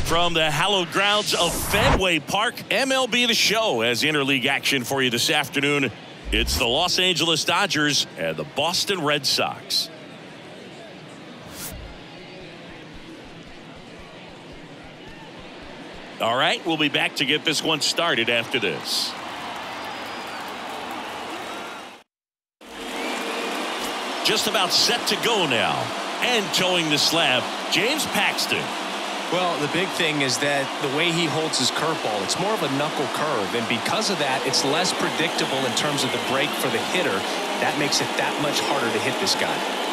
From the hallowed grounds of Fenway Park, MLB The Show has interleague action for you this afternoon. It's the Los Angeles Dodgers and the Boston Red Sox. All right, we'll be back to get this one started after this. Just about set to go now. And towing the slab, James Paxton. Well, the big thing is that the way he holds his curveball, it's more of a knuckle curve, and because of that, it's less predictable in terms of the break for the hitter. That makes it that much harder to hit this guy.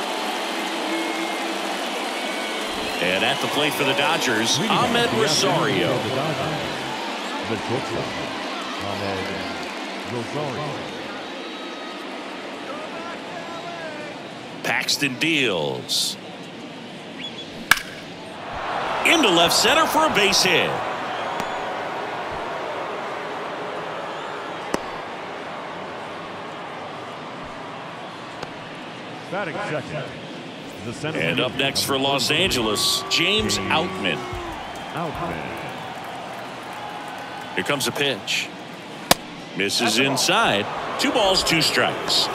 And at the plate for the Dodgers, Ahmed Rosario. The shortstop, Ahmed Rosario. Paxton deals. Into left center for a base hit. Batting second. The center And up next for Los Angeles, James Outman. Here comes a pitch. Misses inside. 2 balls, 2 strikes.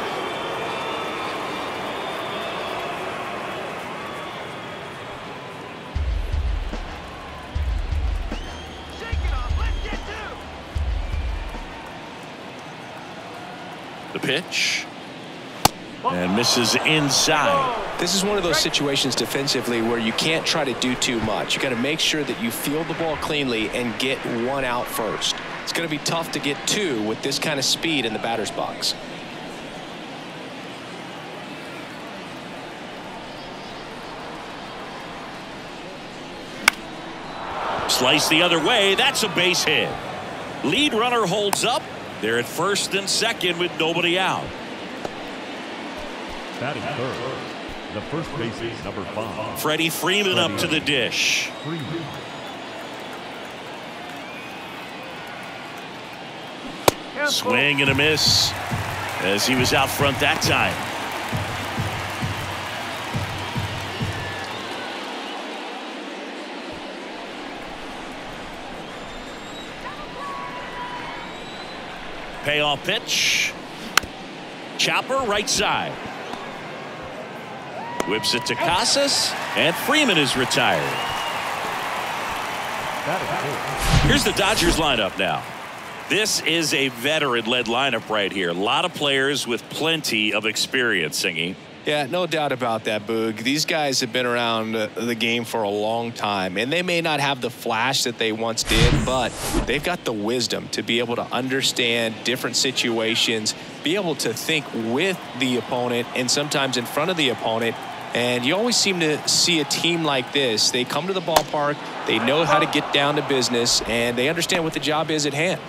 The pitch. And misses inside. This is one of those situations defensively where you can't try to do too much. You got to make sure that you field the ball cleanly and get 1 out first. It's going to be tough to get 2 with this kind of speed in the batter's box. Slice the other way. That's a base hit. Lead runner holds up. They're at first and second with nobody out. Batting third. The first baseman, number 5. Freddie Freeman up to the dish. Swing and a miss as he was out front that time. Payoff pitch. Chopper right side. Whips it to Casas, and Freeman is retired. Here's the Dodgers lineup now. This is a veteran-led lineup right here. A lot of players with plenty of experience, Singy. Yeah, no doubt about that, Boog. These guys have been around the game for a long time, and they may not have the flash that they once did, but they've got the wisdom to be able to understand different situations, be able to think with the opponent and sometimes in front of the opponent. And you always seem to see a team like this. They come to the ballpark, they know how to get down to business, and they understand what the job is at hand.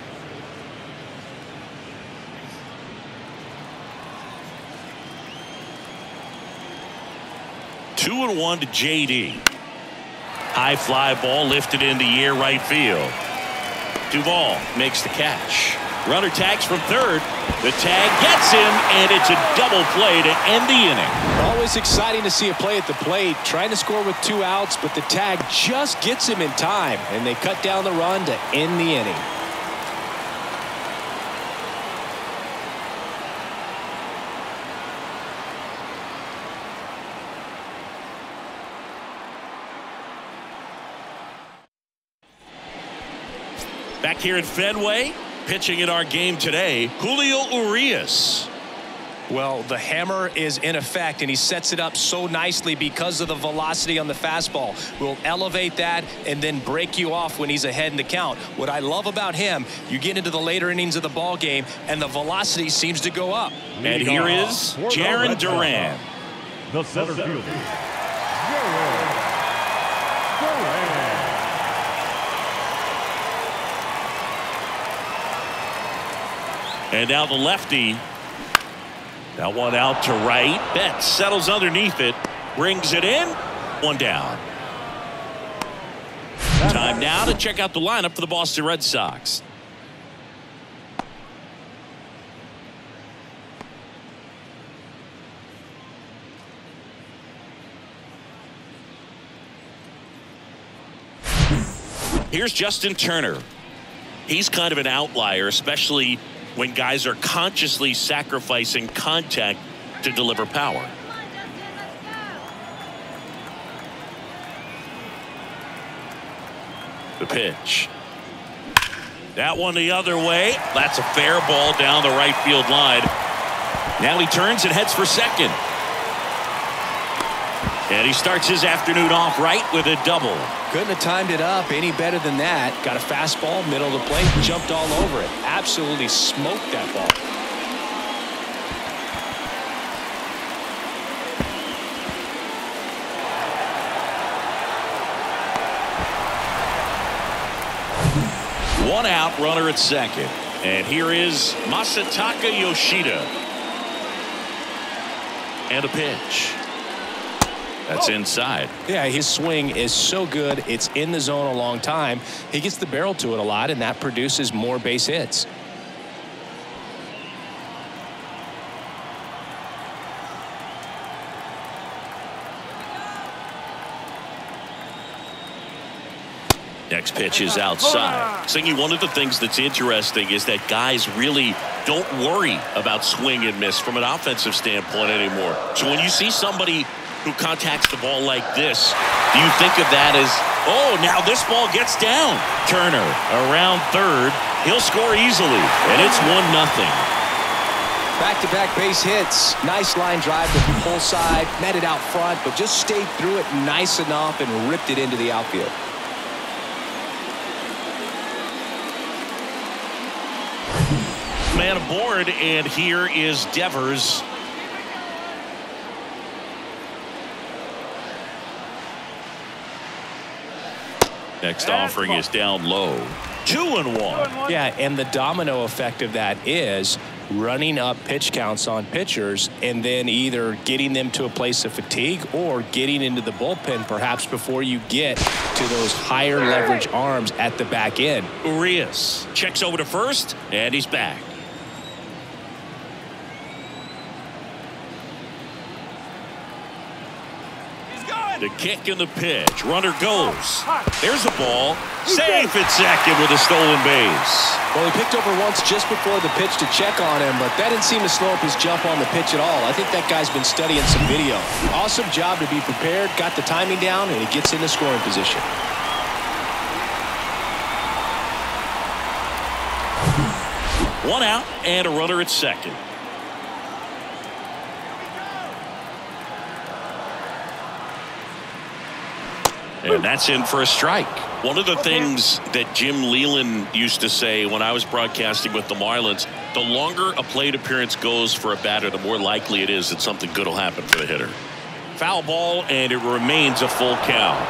Two and 1 to JD. High fly ball lifted into the air right field. Duvall makes the catch. Runner tags from third. The tag gets him, and it's a double play to end the inning. Always exciting to see a play at the plate, trying to score with 2 outs, but the tag just gets him in time, and they cut down the run to end the inning. Back here at Fenway, pitching in our game today, Julio Urias. Well, the hammer is in effect, and he sets it up so nicely because of the velocity on the fastball. Will elevate that and then break you off when he's ahead in the count. What I love about him, you get into the later innings of the ball game, and the velocity seems to go up. And here is Jarren Duran. The center fielder, And now the lefty. That one out to right. Betts settles underneath it. Brings it in. 1 down. Time now to check out the lineup for the Boston Red Sox. Here's Justin Turner. He's kind of an outlier, especially when guys are consciously sacrificing contact to deliver power. The pitch. That one the other way. That's a fair ball down the right field line. Now he turns and heads for second. And he starts his afternoon off right with a double. Couldn't have timed it up any better than that. Got a fastball, middle of the plate, jumped all over it. Absolutely smoked that ball. One out, runner at second. And here is Masataka Yoshida. And a pitch. That's inside. Yeah, his swing is so good. It's in the zone a long time. He gets the barrel to it a lot, and that produces more base hits. Next pitch is outside. Singy, one of the things that's interesting is that guys really don't worry about swing and miss from an offensive standpoint anymore. So when you see somebody who contacts the ball like this, do you think of that as, oh, now this ball gets down? Turner around third. He'll score easily, and it's 1-0. Back-to-back base hits. Nice line drive to the pull side. Met it out front, but just stayed through it nice enough and ripped it into the outfield. Man aboard, and here is Devers. Next offering is down low. 2-1. Yeah, and the domino effect of that is running up pitch counts on pitchers and then either getting them to a place of fatigue or getting into the bullpen perhaps before you get to those higher leverage arms at the back end. Urias checks over to first, and he's back. The kick and the pitch. Runner goes. There's a ball. Safe at second with a stolen base. Well, he picked over once just before the pitch to check on him, but that didn't seem to slow up his jump on the pitch at all. I think that guy's been studying some video. Awesome job to be prepared, got the timing down, and he gets in the scoring position. One out and a runner at second. And that's in for a strike. One of the things that Jim Leland used to say when I was broadcasting with the Marlins, the longer a plate appearance goes for a batter, the more likely it is that something good will happen for the hitter. Foul ball, and it remains a full count.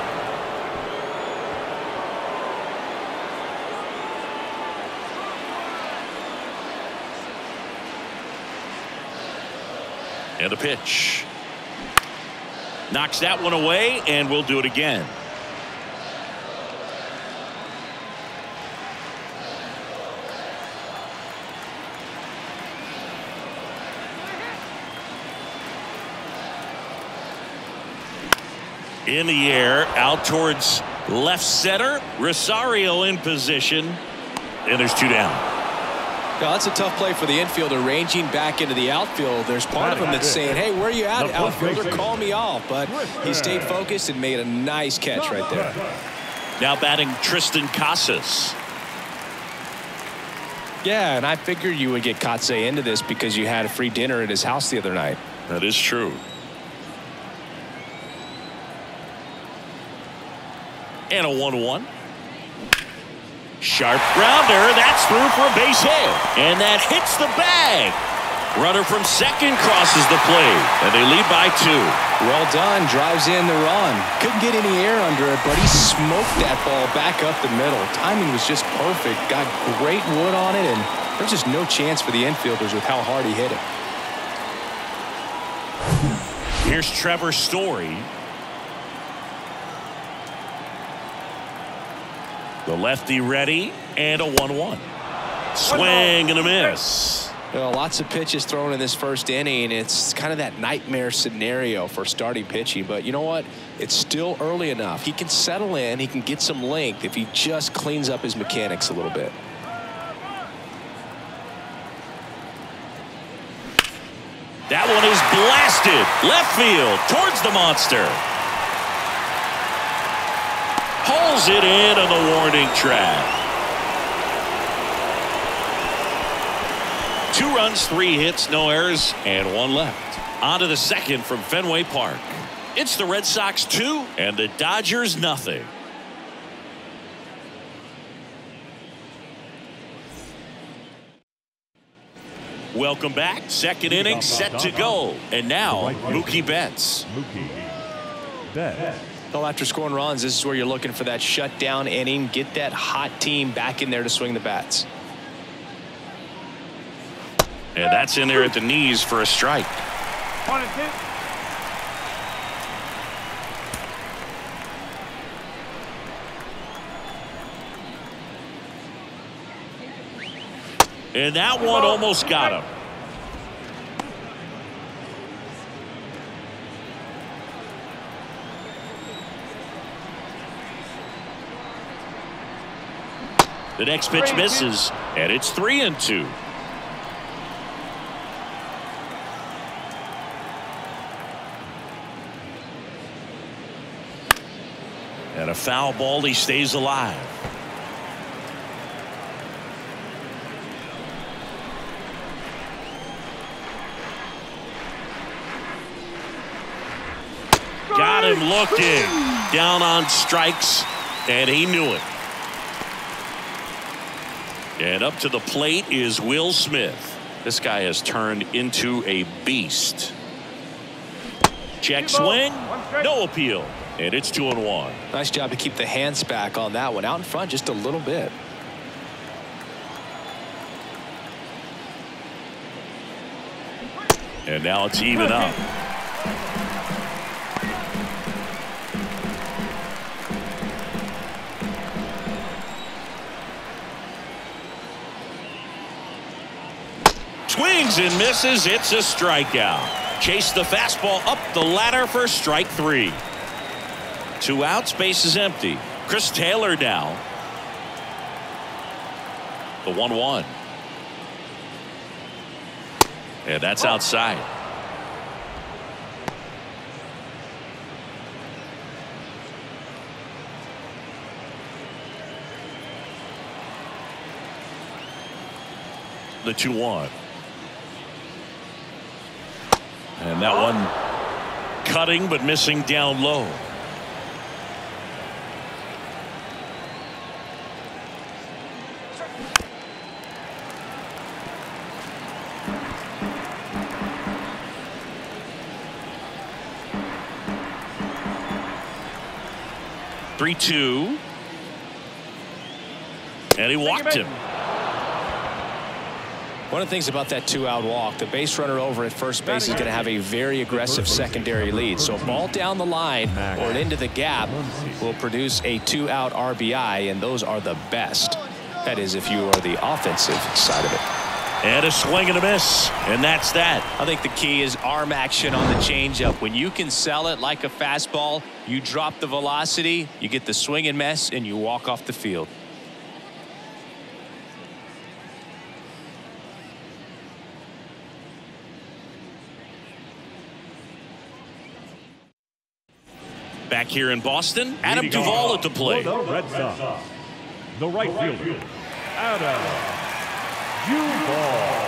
And the pitch. Knocks that one away, and we'll do it again. In the air, out towards left center. Rosario in position, and there's 2 down. No, that's a tough play for the infielder, ranging back into the outfield. There's part of him that's saying, hey, where are you at, outfielder? Call me off. But he stayed focused and made a nice catch right there. Now batting Tristan Casas. Yeah, and I figured you would get Kotsay into this because you had a free dinner at his house the other night. That is true. And a 1-1. Sharp grounder. That's through for a base hit. And that hits the bag. Runner from second crosses the plate, and they lead by 2. Well done. Drives in the run. Couldn't get any air under it, but he smoked that ball back up the middle. Timing was just perfect. Got great wood on it, and there's just no chance for the infielders with how hard he hit it. Here's Trevor Story. The lefty ready, and a 1-1. Swing and a miss. Well, lots of pitches thrown in this first inning. It's kind of that nightmare scenario for starting pitching. But you know what? It's still early enough. He can settle in. He can get some length if he just cleans up his mechanics a little bit. That one is blasted left field towards the monster. Pulls it in on the warning track. 2 runs, 3 hits, no errors, and 1 left. On to the second from Fenway Park. It's the Red Sox 2 and the Dodgers nothing. Welcome back. Second inning set to go. And now Mookie Betts. Mookie Betts. Well, after scoring runs, this is where you're looking for that shutdown inning. Get that hot team back in there to swing the bats. And that's in there at the knees for a strike. 1-2. And that one almost got him. The next pitch misses, and it's 3-2. And a foul ball, he stays alive. Got him looking. Down on strikes, and he knew it. And up to the plate is Will Smith. This guy has turned into a beast. Check swing, no appeal. And it's 2-1. Nice job to keep the hands back on that one. Out in front just a little bit. And now it's even up. Swings and misses. It's a strikeout. Chase the fastball up the ladder for strike 3. 2 outs, base is empty. Chris Taylor now. The 1-1. And that's outside. The 2-1. And that one cutting but missing down low. (3-2) and he walked him. One of the things about that 2-out walk, the base runner over at first base is going to have a very aggressive secondary lead. So a ball down the line or into the gap will produce a 2-out RBI, and those are the best. That is, if you are the offensive side of it. And a swing and a miss, and that's that. I think the key is arm action on the changeup. When you can sell it like a fastball, you drop the velocity, you get the swing and miss, and you walk off the field. Back here in Boston, Adam Duvall at the plate. For the Red Sox, the right fielder, Adam Duvall.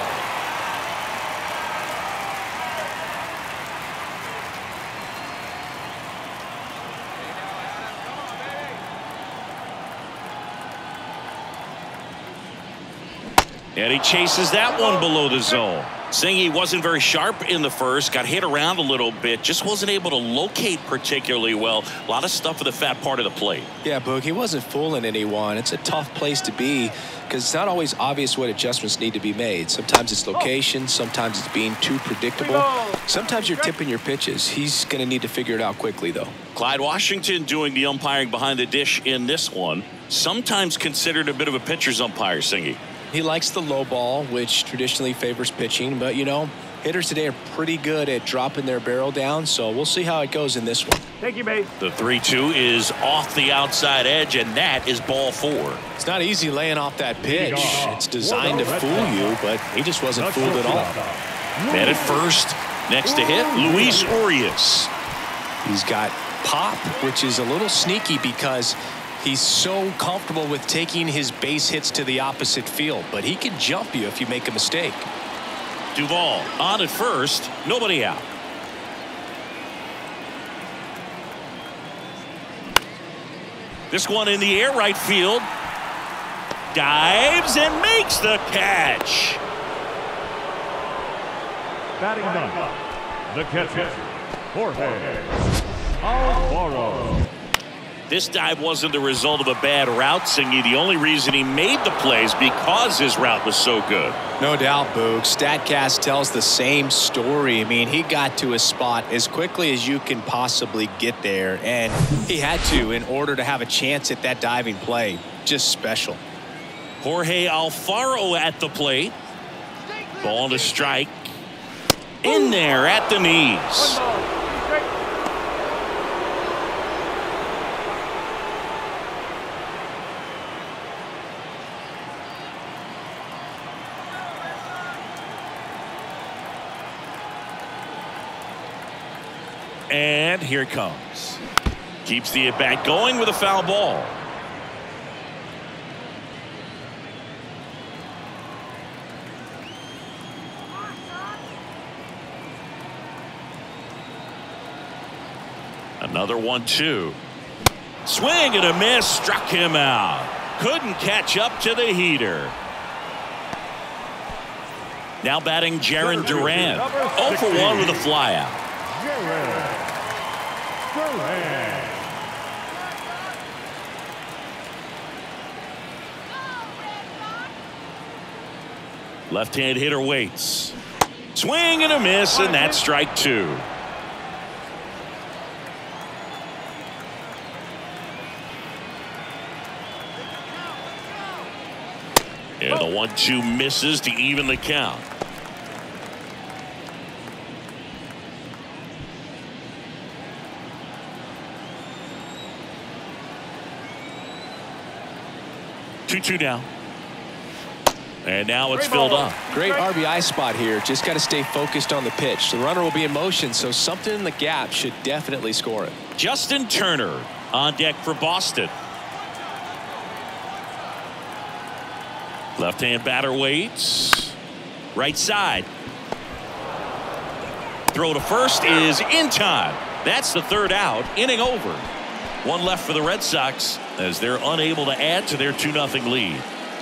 And he chases that one below the zone. Singy wasn't very sharp in the first, got hit around a little bit, just wasn't able to locate particularly well. A lot of stuff for the fat part of the plate. Yeah, Boog, he wasn't fooling anyone. It's a tough place to be because it's not always obvious what adjustments need to be made. Sometimes it's location, sometimes it's being too predictable. Sometimes you're tipping your pitches. He's going to need to figure it out quickly, though. Clyde Washington doing the umpiring behind the dish in this one. Sometimes considered a bit of a pitcher's umpire, Singy. He likes the low ball, which traditionally favors pitching. But, you know, hitters today are pretty good at dropping their barrel down. So we'll see how it goes in this one. Thank you, mate. The 3-2 is off the outside edge, and that is ball 4. It's not easy laying off that pitch. It's designed to fool you, but he just wasn't fooled at all. Man at first, next to hit, Luis Urias. He's got pop, which is a little sneaky because he's so comfortable with taking his base hits to the opposite field, but he can jump you if you make a mistake. Duvall on at first, nobody out. This one in the air, right field. Dives and makes the catch. Batting ninth, the catcher, Jorge Alfaro. This dive wasn't the result of a bad route, Singy. The only reason he made the plays because his route was so good. No doubt, Boog. StatCast tells the same story. I mean, he got to his spot as quickly as you can possibly get there, and he had to in order to have a chance at that diving play. Just special. Jorge Alfaro at the plate. Ball to strike. In there at the knees. And here it comes. Keeps the at-bat going with a foul ball. Another 1-2. Swing and a miss. Struck him out. Couldn't catch up to the heater. Now batting Jarren Duran. 0 for 1 with a flyout. Left-hand hitter waits. Swing and a miss, and that's strike 2. And the 1-2 misses to even the count. Two down. And now it's filled up. Great RBI spot here. Just got to stay focused on the pitch. The runner will be in motion, so something in the gap should definitely score it. Justin Turner on deck for Boston. Left-hand batter waits. Right side. Throw to first is in time. That's the 3rd out. Inning over. 1 left for the Red Sox as they're unable to add to their 2-0 lead.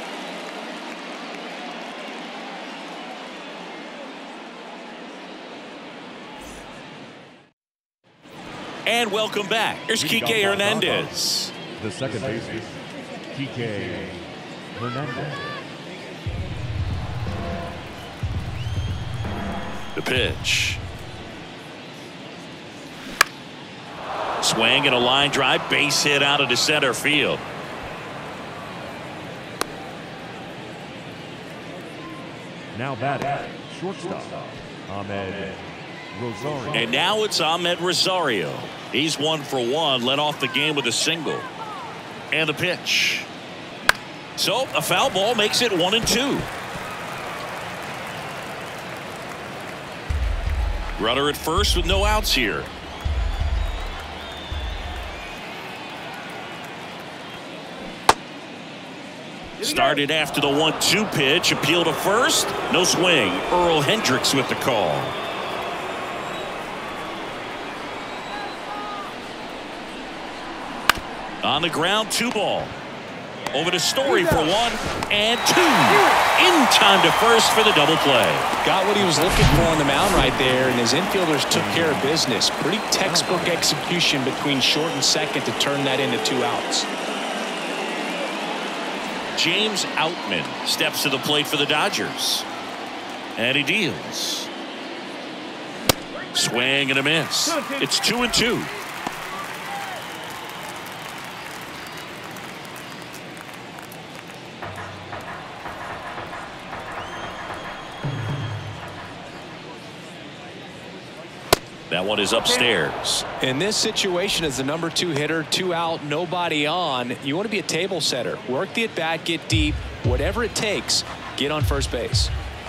And welcome back. Here's Kike Hernandez. The second baseman, Kike Hernandez. The pitch. Swing and a line drive, base hit out into center field. Now batting, shortstop, Ahmed Rosario. And now it's Ahmed Rosario. He's 1 for 1, led off the game with a single. And the pitch. So a foul ball makes it 1-2. Runner at first with no outs here. Started after the 1-2 pitch. Appeal to first. No swing. Earl Hendricks with the call. On the ground, 2 ball. Over to Story for 1 and 2. In time to first for the double play. Got what he was looking for on the mound right there, and his infielders took care of business. Pretty textbook execution between short and second to turn that into 2 outs. James Outman steps to the plate for the Dodgers. And he deals. Swing and a miss. It's 2-2. That one is upstairs. In this situation, as the number 2 hitter, 2 out, nobody on, you want to be a table setter. Work the at-bat, get deep, whatever it takes, get on first base.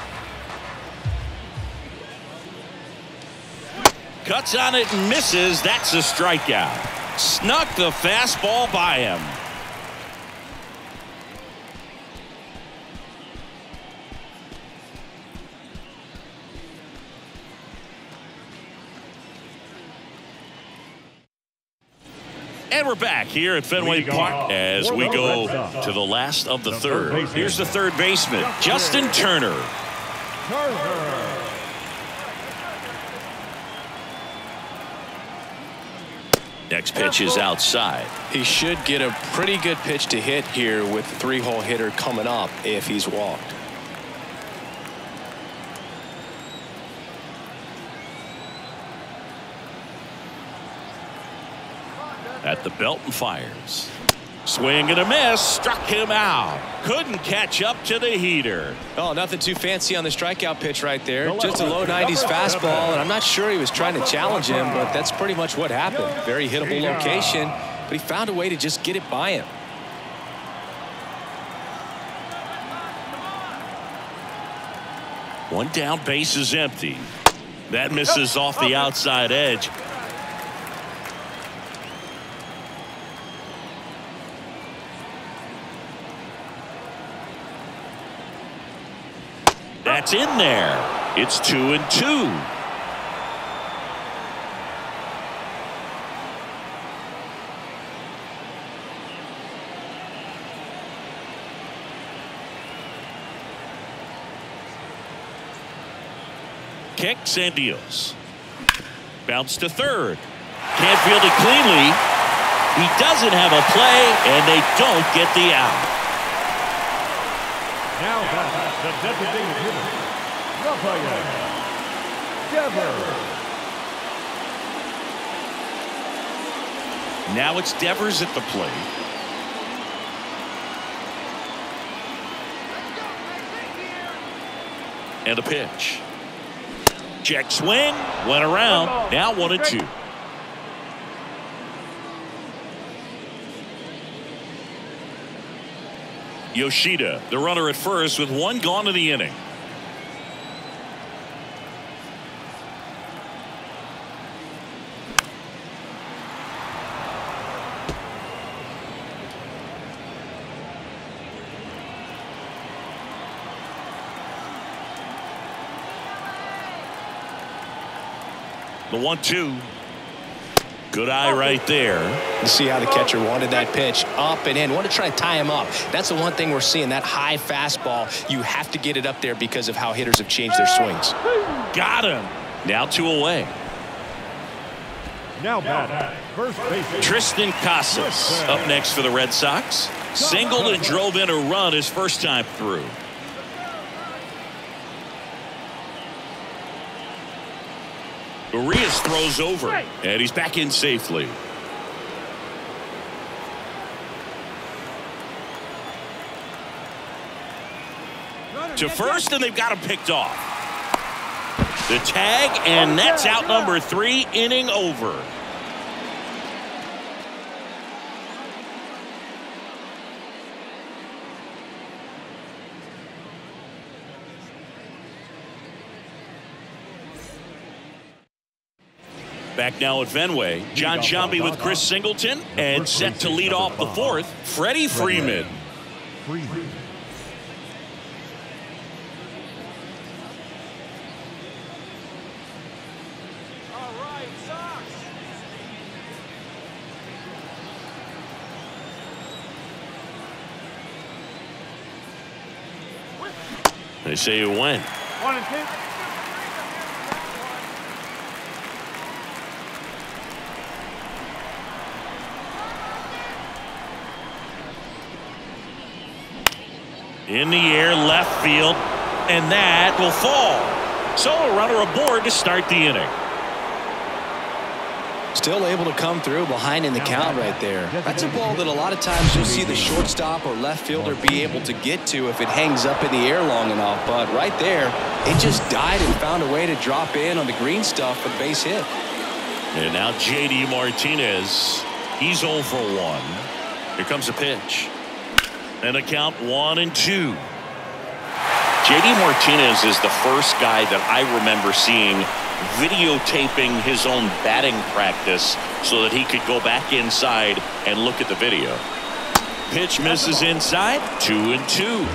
Cuts on it and misses. That's a strikeout. Snuck the fastball by him. And we're back here at Fenway Park as we go to the last of the third. Here's the third baseman, Justin Turner. Next pitch is outside. He should get a pretty good pitch to hit here with the 3-hole hitter coming up if he's walked. At the belt and fires. Swing and a miss. Struck him out. Couldn't catch up to the heater. Oh, nothing too fancy on the strikeout pitch right there. Just a low 90s fastball, and I'm not sure he was trying to challenge him, but that's pretty much what happened. Very hittable location, but he found a way to just get it by him. One down, base is empty. That misses off the outside edge. That's in there. It's 2-2. Kicks and deals. Bounce to third. Can't field it cleanly. He doesn't have a play, and they don't get the out. Now back, the designated hitter, Rafael Devers. Now it's Devers at the plate. And a pitch. Check swing. Went around. Now 1-2. Yoshida, the runner at first with one gone in the inning. The 1-2. Good eye right there. You see how the catcher wanted that pitch up and in. Want to try to tie him up. That's the one thing we're seeing, that high fastball. You have to get it up there because of how hitters have changed their swings. Got him. Now 2 away. Now back, first baseman Tristan Casas up next for the Red Sox. Singled and drove in a run his first time through. Urias throws over, and he's back in safely. To first, and they've got him picked off. The tag, and that's out number 3, inning over. Back now at Fenway, John Sciambi with Chris Singleton, and set to lead off the fourth, Freddie Freeman. They say it went. 1-2. In the air, left field, and that will fall. So a runner aboard to start the inning. Still able to come through behind in the count right there. That's a ball that a lot of times you'll see the shortstop or left fielder be able to get to if it hangs up in the air long enough. But right there, it just died and found a way to drop in on the green stuff for the base hit. And now J.D. Martinez. He's 0 for 1. Here comes a pitch. And a count 1-2. J.D. Martinez is the first guy that I remember seeing videotaping his own batting practice so that he could go back inside and look at the video. Pitch misses inside. 2-2.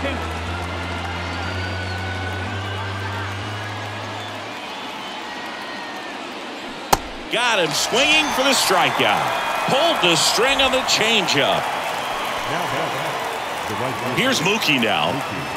Got him swinging for the strikeout. Pulled the string on the changeup. Here's Mookie now.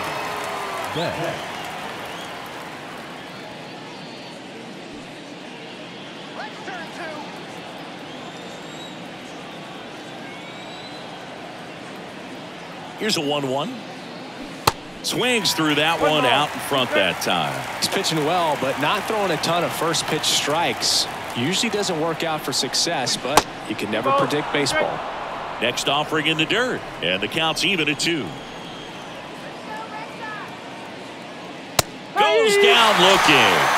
Here's a 1-1. Swings through that one out in front that time. He's pitching well, but not throwing a ton of first pitch strikes. Usually doesn't work out for success, but you can never predict baseball. Next offering in the dirt, and the count's even at 2. Goes down looking.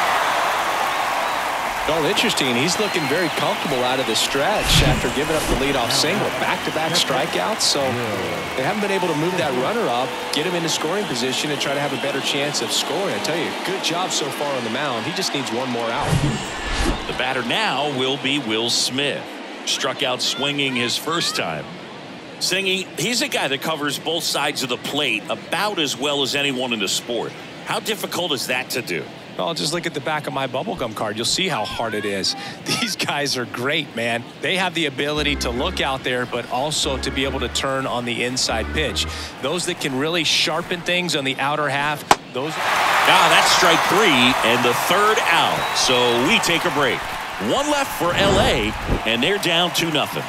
Oh, interesting. He's looking very comfortable out of the stretch after giving up the leadoff single. Back-to-back strikeouts, so they haven't been able to move that runner up, get him into scoring position, and try to have a better chance of scoring. I tell you, good job so far on the mound. He just needs one more out. The batter now will be Will Smith. Struck out swinging his first time. Singy, he's a guy that covers both sides of the plate about as well as anyone in the sport. How difficult is that to do? Well, just look at the back of my bubblegum card. You'll see how hard it is. These guys are great, man. They have the ability to look out there, but also to be able to turn on the inside pitch. Those that can really sharpen things on the outer half, those. That's strike 3 and the third out. So we take a break. One left for L.A., and they're down 2-0.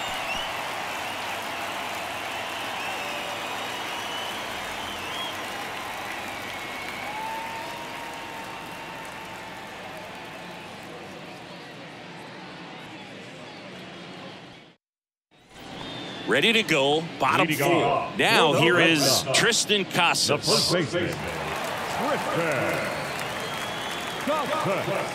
Ready to go, bottom 4. Now here is Tristan Casas. The first baseman, Tristan Casas.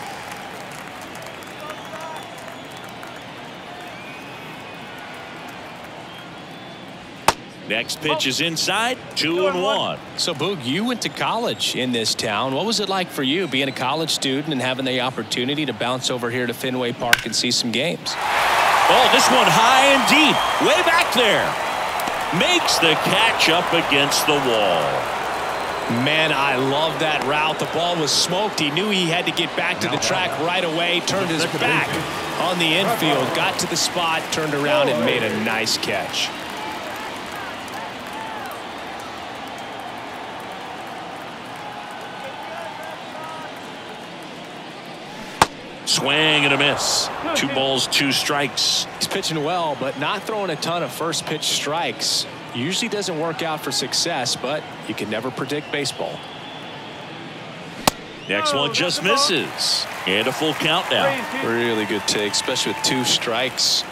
Next pitch is inside, 2-1. So, Boog, you went to college in this town. What was it like for you being a college student and having the opportunity to bounce over here to Fenway Park and see some games? Oh, this one high and deep, way back there. Makes the catch up against the wall. Man, I love that route. The ball was smoked. He knew he had to get back to the track right away, turned his back on the infield, got to the spot, turned around and made a nice catch. Swing and a miss. 2 balls, 2 strikes. He's pitching well, but not throwing a ton of first pitch strikes. Usually doesn't work out for success, but you can never predict baseball. Next one just misses. And a full count now. Really good take, especially with 2 strikes.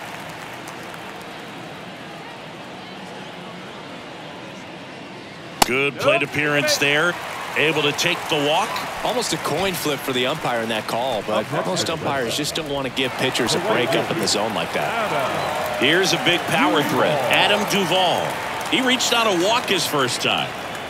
Good plate appearance there. Able to take the walk. Almost a coin flip for the umpire in that call, but most umpires just don't want to give pitchers a break up in the zone like that. Here's a big power threat. Adam Duvall. He reached out a walk his first time.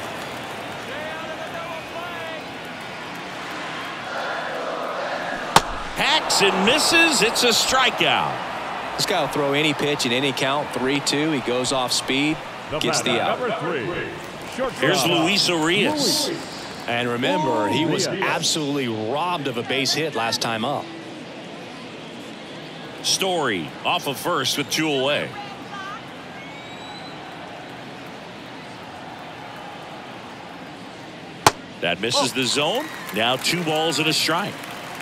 Hacks and misses. It's a strikeout. This guy will throw any pitch in any count. 3-2. He goes off speed, gets the out. Here's Luis Urias. And remember, he was absolutely robbed of a base hit last time up. Story off of first with 2 away. That misses the zone. Now 2 balls and a strike.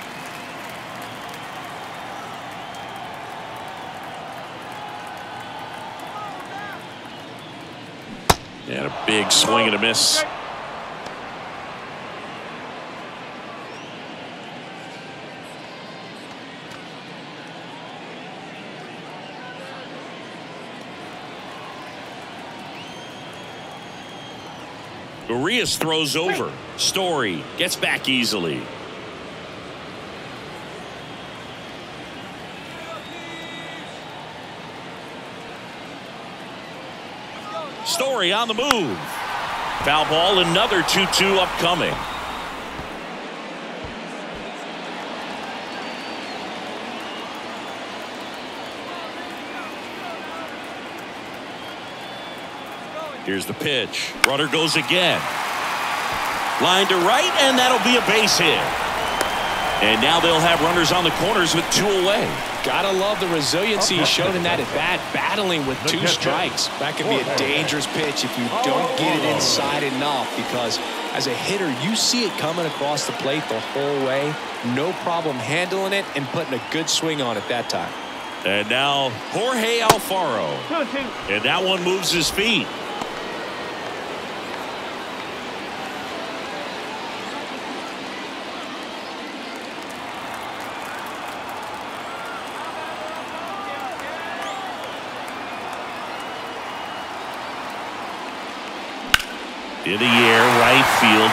And a big swing and a miss. Urias throws over. Story gets back easily. Story on the move. Foul ball, another 2-2 upcoming. Here's the pitch. Runner goes again. Line to right, and that'll be a base hit. And now they'll have runners on the corners with 2 away. Gotta love the resiliency he showed in that at bat, battling with 2 strikes. That could be a dangerous pitch if you don't get it inside enough, because as a hitter, you see it coming across the plate the whole way. No problem handling it and putting a good swing on it that time. And now Jorge Alfaro. And that one moves his feet. In the air, right field.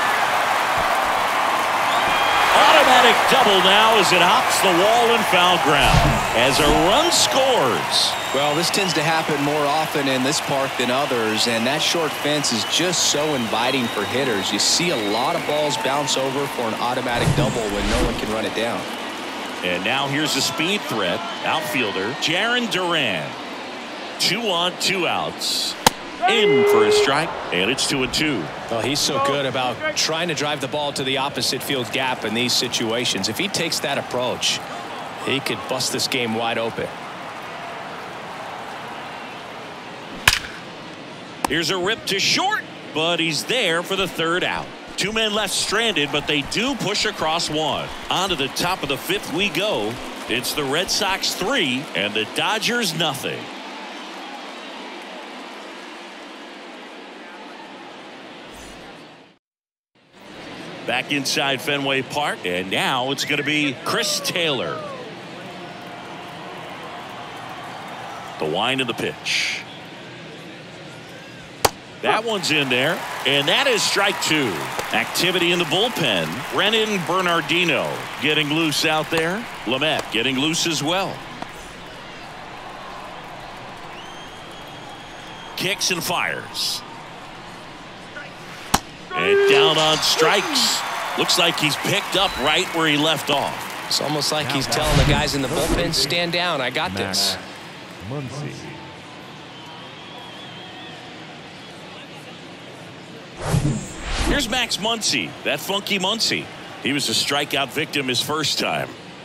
Automatic double now as it hops the wall and foul ground. As a run scores. Well, this tends to happen more often in this park than others, and that short fence is just so inviting for hitters. You see a lot of balls bounce over for an automatic double when no one can run it down. And now here's a speed threat. Outfielder Jarren Duran. 2 on, 2 outs. In for a strike, and it's 2-2. Well, he's so good about trying to drive the ball to the opposite field gap in these situations. If he takes that approach, he could bust this game wide open. Here's a rip to short, but he's there for the 3rd out. 2 men left stranded, but they do push across 1. On to the top of the 5th we go. It's the Red Sox 3 and the Dodgers nothing. Back inside Fenway Park, and now it's going to be Chris Taylor. The wind of the pitch. That one's in there, and that is strike 2. Activity in the bullpen. Brennan Bernardino getting loose out there. Lamet getting loose as well. Kicks and fires. And down on strikes. Looks like he's picked up right where he left off. It's almost like he's telling the guys in the bullpen, stand down, I got this. Muncy. Here's Max Muncy, that funky Muncy. He was a strikeout victim his first time.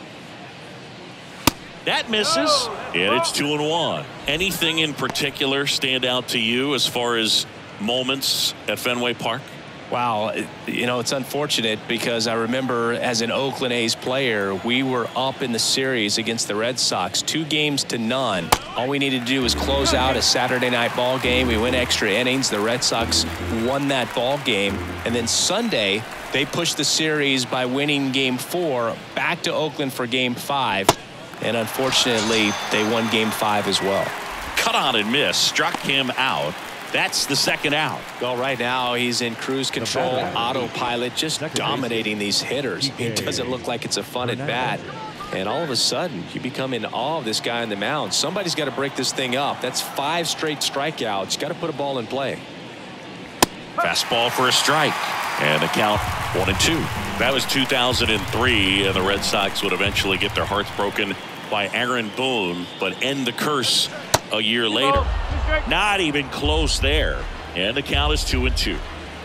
That misses, and it's 2-1. Anything in particular stand out to you as far as moments at Fenway Park? Wow, you know, it's unfortunate because I remember as an Oakland A's player, we were up in the series against the Red Sox 2-0. All we needed to do was close out a Saturday night ball game. We went extra innings. The Red Sox won that ball game. And then Sunday, they pushed the series by winning Game 4 back to Oakland for Game 5. And unfortunately, they won Game 5 as well. Cut on and miss, struck him out. That's the 2nd out. Well, right now he's in cruise control, autopilot, just dominating these hitters. It doesn't look like it's a fun at bat. And all of a sudden, you become in awe of this guy on the mound. Somebody's got to break this thing up. That's 5 straight strikeouts. Got to put a ball in play. Fastball for a strike. And the count 1-2. That was 2003, and the Red Sox would eventually get their hearts broken by Aaron Boone, but end the curse a year later. Not even close there. And the count is 2-2.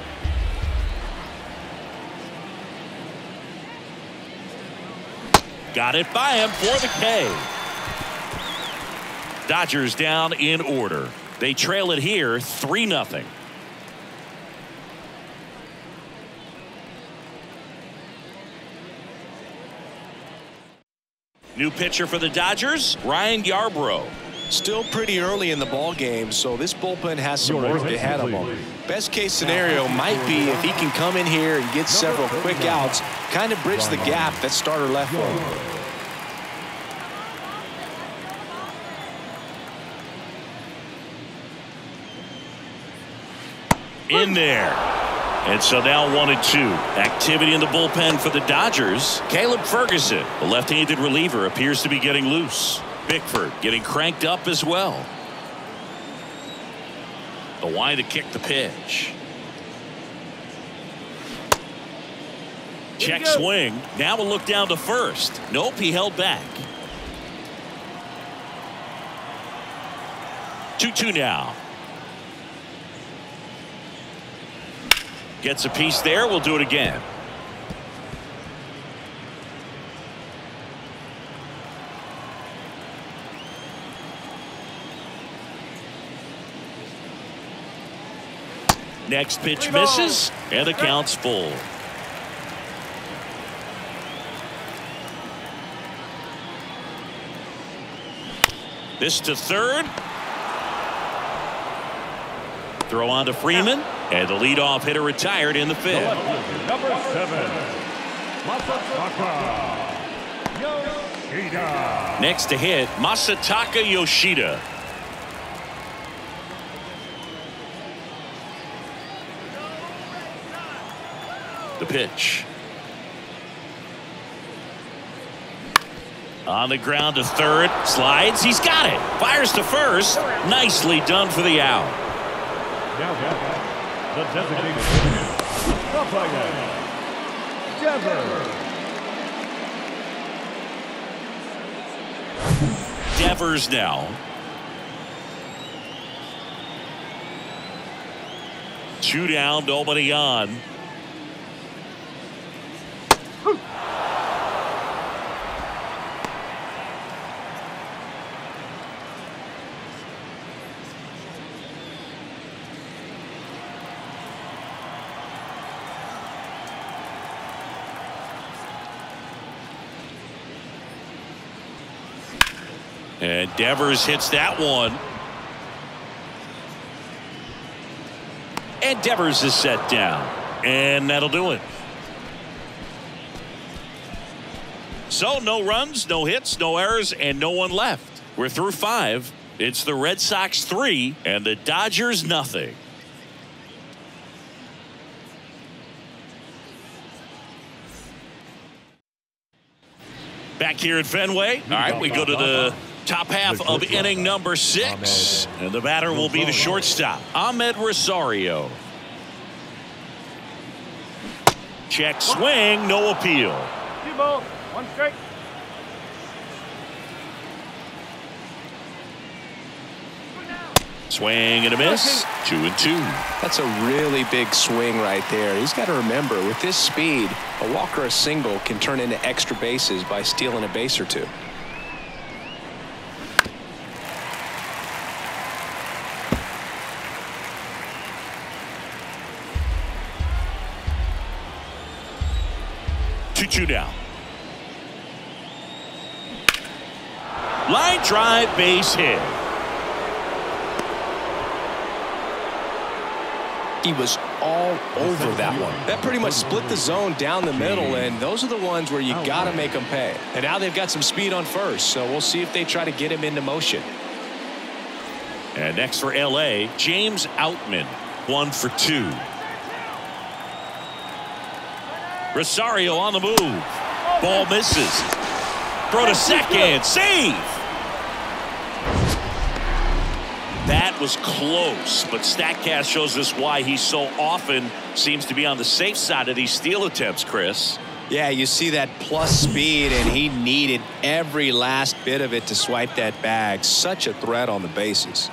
Got it by him for the K. Dodgers down in order. They trail it here 3-0. New pitcher for the Dodgers, Ryan Yarbrough. Still pretty early in the ball game, so this bullpen has some work ahead of him. Best case scenario might be if he can come in here and get several quick outs, kind of bridge the gap that starter left for him. In there. And so now 1-2. Activity in the bullpen for the Dodgers. Caleb Ferguson, the left-handed reliever, appears to be getting loose. Bickford getting cranked up as well. The wind to kick the pitch. Check swing. Now we'll look down to first. Nope, he held back. 2-2 now. Gets a piece there. We'll do it again. Next pitch misses, and the count's full. This to third. Throw on to Freeman, and the leadoff hitter retired in the fifth. Number 7, Masataka Yoshida. Next to hit, Masataka Yoshida. The pitch. On the ground to third. Slides. He's got it. Fires to first. Nicely done for the out. Now the designated umpire, Devers. Devers now. Two down, nobody on. And Devers hits that one. And Devers is set down. And that'll do it. So no runs, no hits, no errors, and no one left. We're through 5. It's the Red Sox 3 and the Dodgers nothing. Back here at Fenway. All right, we go to the top half of inning number 6. And the batter will be the shortstop, Ahmed Rosario. Check swing, no appeal. 2 balls, 1 strike. Swing and a miss. 2-2. That's a really big swing right there. He's got to remember, with this speed, a walk or a single can turn into extra bases by stealing a base or two. Two down. Line drive, base hit. He was all over that one. That pretty much split the zone down the middle, and those are the ones where you got to make them pay. And now they've got some speed on first, so we'll see if they try to get him into motion. And next for LA, James Outman, 1 for 2. Rosario on the move. Ball misses. Throw to second. Save. That was close, but StatCast shows us why he so often seems to be on the safe side of these steal attempts, Chris. Yeah, you see that plus speed, and he needed every last bit of it to swipe that bag. Such a threat on the bases.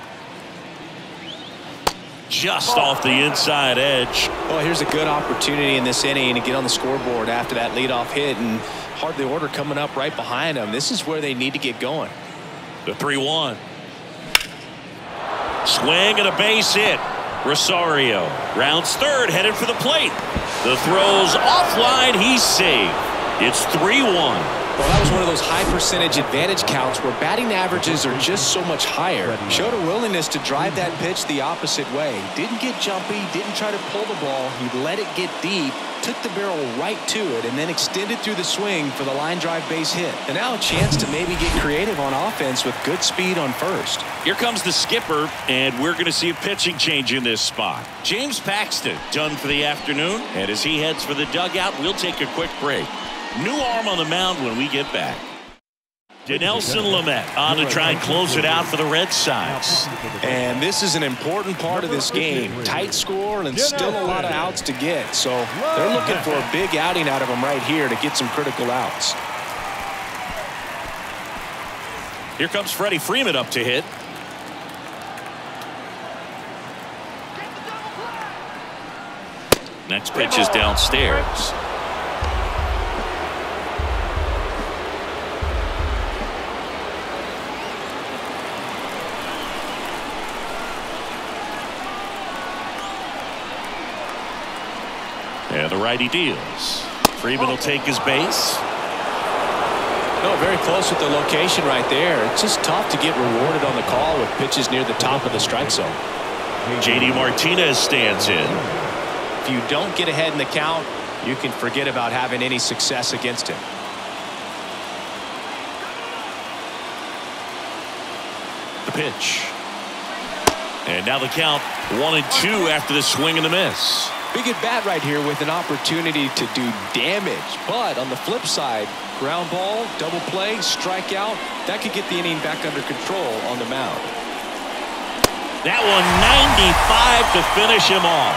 Just off the inside edge. Well, here's a good opportunity in this inning to get on the scoreboard after that leadoff hit, and hardly order coming up right behind him. This is where they need to get going. The 3-1. Swing and a base hit. Rosario rounds third, headed for the plate. The throw's offline. He's safe. It's 3-1. Well, that was one of those high percentage advantage counts where batting averages are just so much higher. Showed a willingness to drive that pitch the opposite way. Didn't get jumpy, didn't try to pull the ball. He let it get deep, took the barrel right to it, and then extended through the swing for the line drive base hit. And now a chance to maybe get creative on offense with good speed on first. Here comes the skipper, and we're going to see a pitching change in this spot. James Paxton done for the afternoon, and as he heads for the dugout, we'll take a quick break. New arm on the mound when we get back. Dinelson Lamet on to try and close it out for the Red Sox. And this is an important part of this game. Tight score and still a lot of outs to get. So they're looking for a big outing out of him right here to get some critical outs. Here comes Freddie Freeman up to hit. Next pitch is downstairs. And the righty deals. Freeman will take his base. No, very close with the location right there. It's just tough to get rewarded on the call with pitches near the top of the strike zone. JD Martinez stands in. If you don't get ahead in the count, you can forget about having any success against him. The pitch. And now the count 1-2 after the swing and the miss. Big at bat right here with an opportunity to do damage. But on the flip side, ground ball, double play, strikeout, that could get the inning back under control on the mound. That one 95 to finish him off.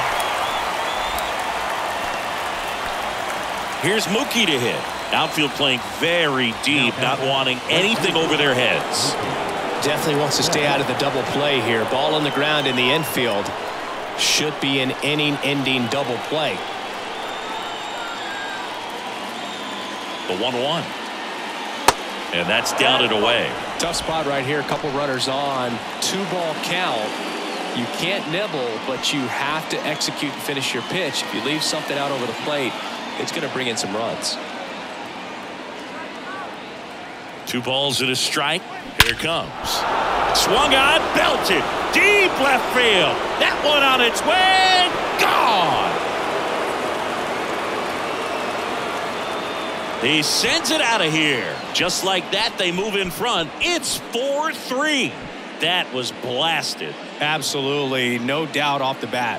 Here's Mookie to hit. Outfield playing very deep, not wanting anything over their heads. Definitely wants to stay out of the double play here. Ball on the ground in the infield. Should be an inning-ending double play. The 1-1. And that's down and away. Tough spot right here. A couple runners on. 2-ball count. You can't nibble, but you have to execute and finish your pitch. If you leave something out over the plate, it's going to bring in some runs. 2 balls and a strike. Here it comes. Swung on, belted, deep left field. That one on its way, gone. He sends it out of here. Just like that, they move in front. It's 4-3. That was blasted. Absolutely, no doubt off the bat.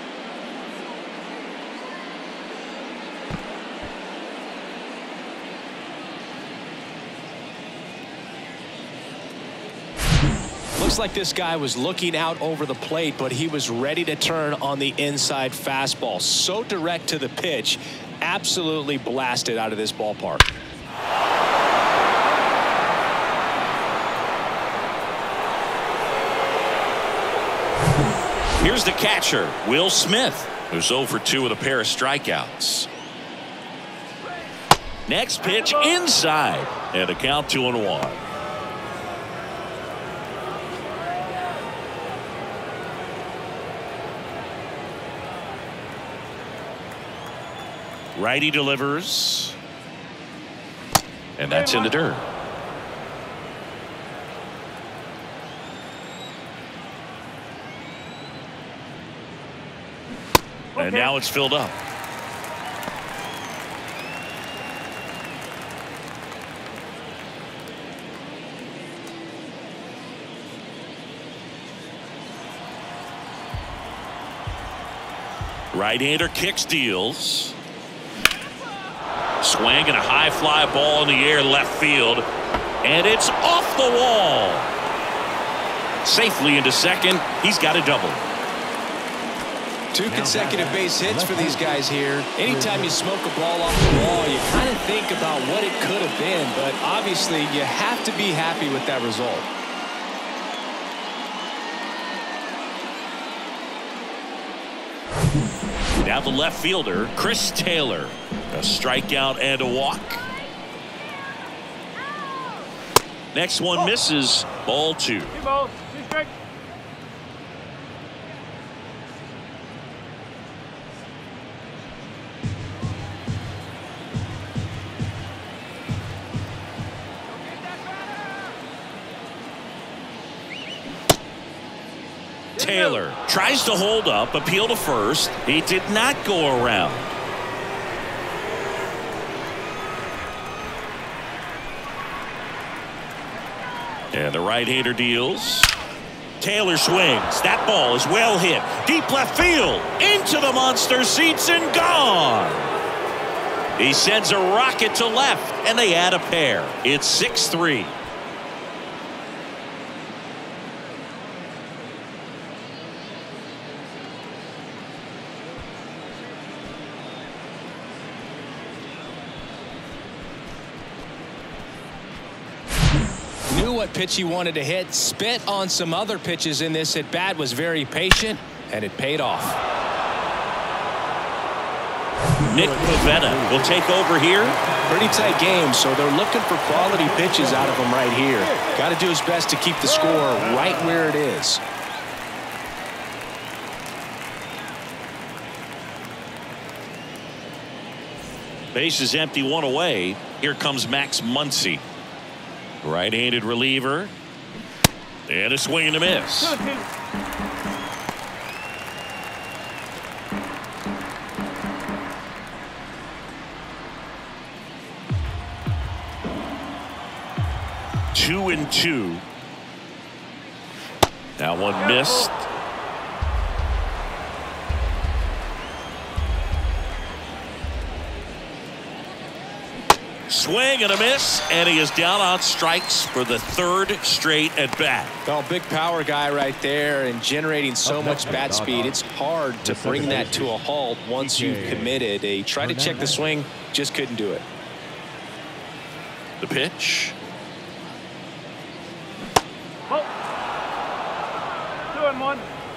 Looks like this guy was looking out over the plate, but he was ready to turn on the inside fastball. So direct to the pitch, absolutely blasted out of this ballpark. Here's the catcher, Will Smith, who's 0 for 2 with a pair of strikeouts. Next pitch inside, and a count 2-1. Righty delivers. And that's in the dirt. And now it's filled up. Right-hander kicks, deals. Swing and a high fly ball in the air left field. And it's off the wall. Safely into second. He's got a double. 2 consecutive base hits for these guys here. Anytime you smoke a ball off the wall, you kind of think about what it could have been, but obviously you have to be happy with that result. Now the left fielder, Chris Taylor. A strikeout and a walk. Next one misses. Ball 2. Taylor tries to hold up, appeal to first. He did not go around. And the right-hander deals. Taylor swings. That ball is well hit. Deep left field. Into the monster seats and gone. He sends a rocket to left, and they add a pair. It's 6-3. what pitch he wanted to hit. Spit on some other pitches in this at bat. Was very patient, and it paid off. Nick Pivetta will take over here. Pretty tight game, so they're looking for quality pitches out of him right here. Got to do his best to keep the score right where it is. Base is empty, one away. Here comes Max Muncy. Right-handed reliever. And a swing and a miss. Two and two. That one missed. Swing and a miss, and he is down on strikes for the third straight at bat. Well, big power guy right there and generating so much bat speed. It's hard to bring that to a halt once you've committed. They tried to check the swing, just couldn't do it. The pitch. 2-1.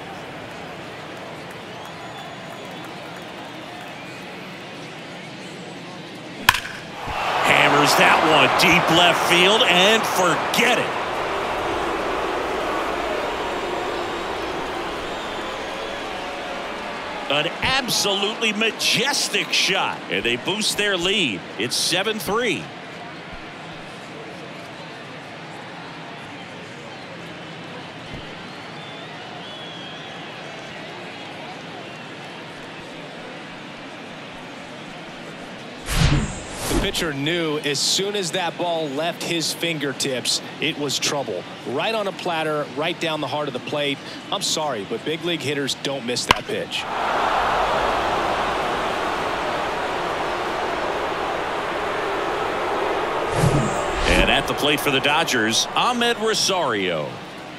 Hammers that one deep left field and forget it. An absolutely majestic shot, and they boost their lead. It's 7-3. Pitcher knew as soon as that ball left his fingertips, it was trouble. Right on a platter, right down the heart of the plate. I'm sorry, but big league hitters don't miss that pitch. And at the plate for the Dodgers, Ahmed Rosario.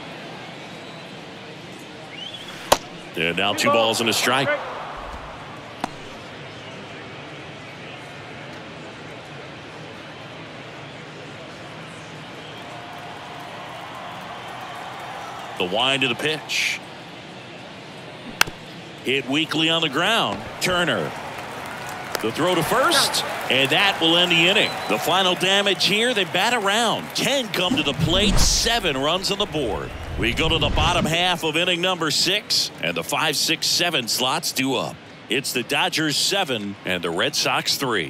And now 2 balls and a strike. The wind of the pitch. Hit weakly on the ground. Turner. The throw to first, and that will end the inning. The final damage here, they bat around. 10 come to the plate, 7 runs on the board. We go to the bottom half of inning number 6, and the 5, 6, 7 slots due up. It's the Dodgers 7 and the Red Sox 3.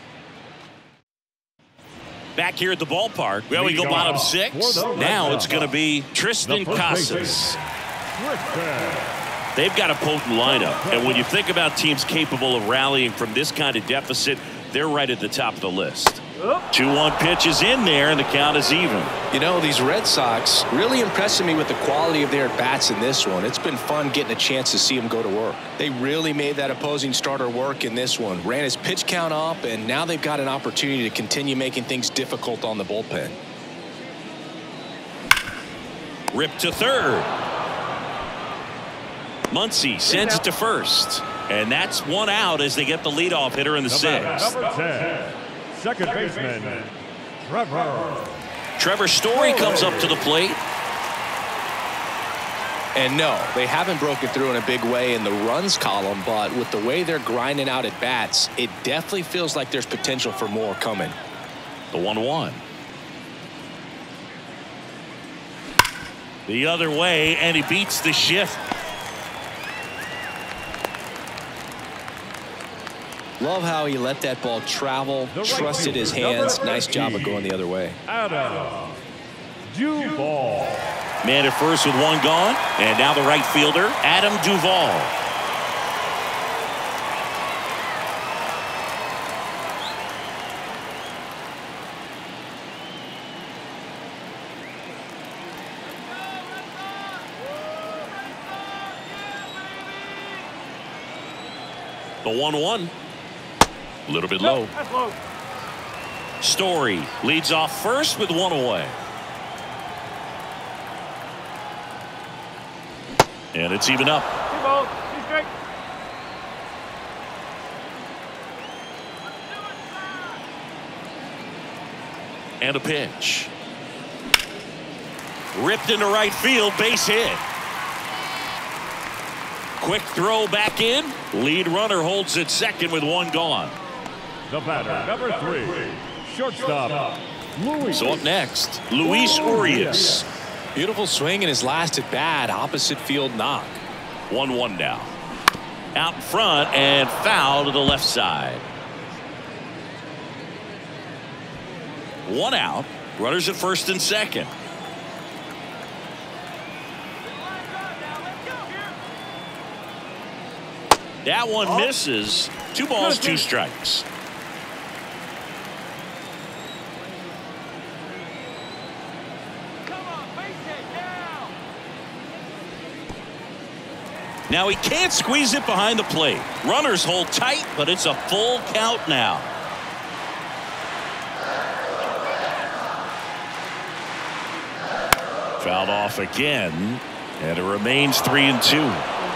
Back here at the ballpark, well, we go bottom 6. Now it's going to be Tristan Casas. They've got a potent lineup, and when you think about teams capable of rallying from this kind of deficit, they're right at the top of the list. 2-1 pitch is in there, and the count is even. You know, these Red Sox really impressing me with the quality of their bats in this one. It's been fun getting a chance to see them go to work. They really made that opposing starter work in this one. Ran his pitch count up, and now they've got an opportunity to continue making things difficult on the bullpen. Ripped to third. Muncy sends it to first. And that's 1 out as they get the leadoff hitter in the 6th. Number 10, second baseman, Trevor Story comes up to the plate. And no, they haven't broken through in a big way in the runs column, but with the way they're grinding out at bats, it definitely feels like there's potential for more coming. The 1-1. The other way, and he beats the shift. Love how he let that ball travel, trusted his hands. Nice job of going the other way. Adam Duvall. Man at first with 1 gone, and now the right fielder, Adam Duvall. The 1-1. A little bit low. Story leads off first with 1 away. And it's even up. And a pitch. Ripped into right field, base hit. Quick throw back in. Lead runner holds at second with one gone. The batter, number 3, shortstop, Luis. So up next, Luis Urias. Beautiful swing in his last at bat. Opposite field knock. 1-1 now. Out in front and foul to the left side. One out. Runners at first and second. That one misses. 2 balls, 2 strikes. Now he can't squeeze it behind the plate. Runners hold tight, but it's a full count now. Fouled off again, and it remains 3-2.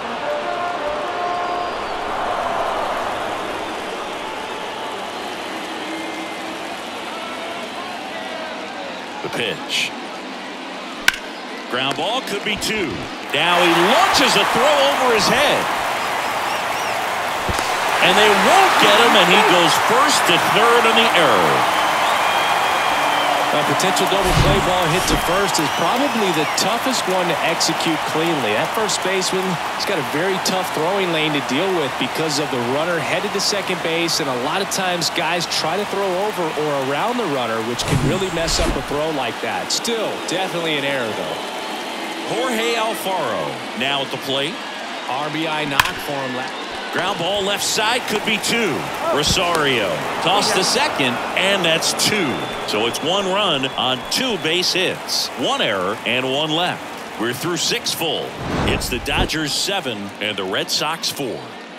The pitch. Ground ball, could be 2. Now he launches a throw over his head. And they won't get him, and he goes first to third on the error. A potential double play ball hit to first is probably the toughest one to execute cleanly. That first baseman has got a very tough throwing lane to deal with because of the runner headed to second base, and a lot of times guys try to throw over or around the runner, which can really mess up a throw like that. Still, definitely an error, though. Jorge Alfaro now at the plate. RBI knock for him. Ground ball left side, could be 2. Rosario tossed to second, and that's 2. So it's 1 run on 2 base hits, 1 error and 1 left. We're through 6 full. It's the Dodgers 7 and the Red Sox 4.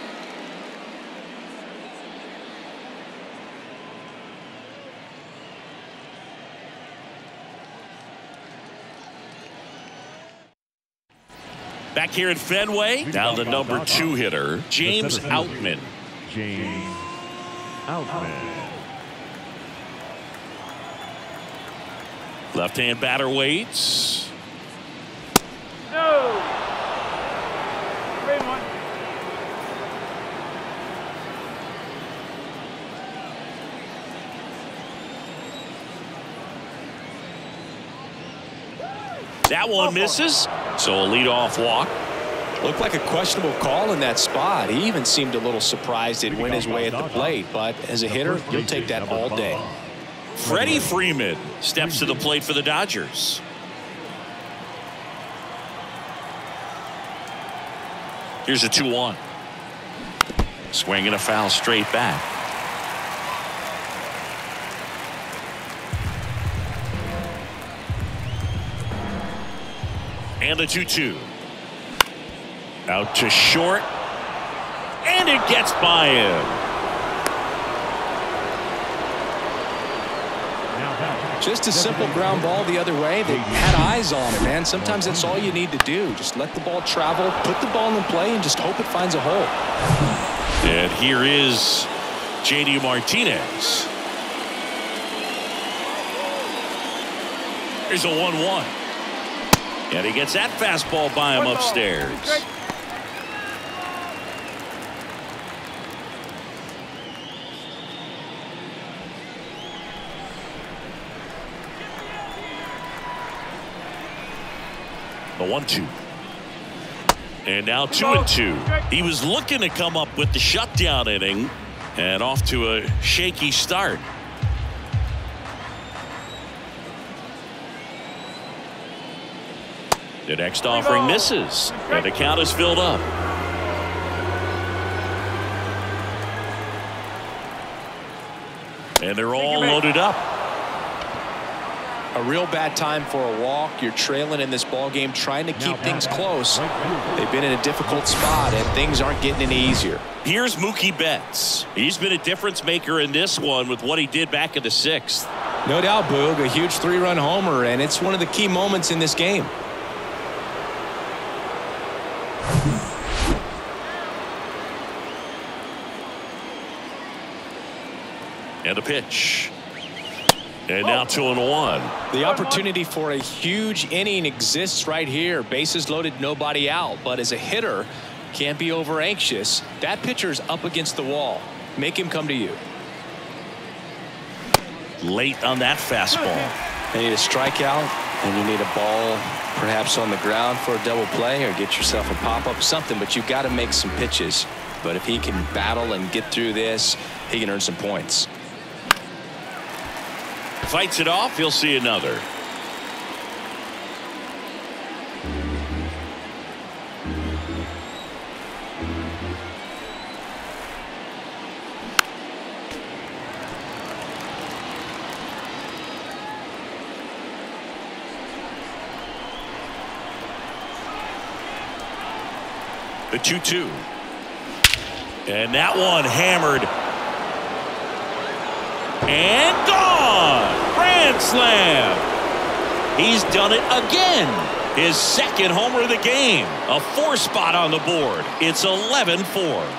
Back here at Fenway, now the number 2 hitter, James Outman. James Outman. Left-hand batter waits. No. 3-1. That one misses. So a leadoff walk. Looked like a questionable call in that spot. He even seemed a little surprised it went his way at the plate, but as a hitter, you'll take that all day. Freddie Freeman steps to the plate for the Dodgers. Here's a 2-1. Swing and a foul straight back. And a 2-2. Out to short. And it gets by him. Just a simple ground ball the other way. They had eyes on it, man. Sometimes that's all you need to do. Just let the ball travel, put the ball in play, and just hope it finds a hole. And here is J.D. Martinez. Here's a 1-1. And he gets that fastball by him upstairs. The 1-2. And now 2-2. He was looking to come up with the shutdown inning and off to a shaky start. The next offering misses, and the count is filled up. And they're all loaded up. A real bad time for a walk. You're trailing in this ball game, trying to keep things close. They've been in a difficult spot, and things aren't getting any easier. Here's Mookie Betts. He's been a difference maker in this one with what he did back in the 6th. No doubt, Boog. A huge 3-run homer, and it's one of the key moments in this game. And a pitch. And now 2-1. The opportunity for a huge inning exists right here. Bases loaded, nobody out. But as a hitter, can't be over anxious. That pitcher's up against the wall. Make him come to you. Late on that fastball. You need a strikeout, and you need a ball perhaps on the ground for a double play, or get yourself a pop-up, something. But you've got to make some pitches. But if he can battle and get through this, he can earn some points. Fights it off. He'll see another. The 2-2. And that one hammered. And gone. Grand slam. He's done it again. His second homer of the game. A 4 spot on the board. It's 11-4.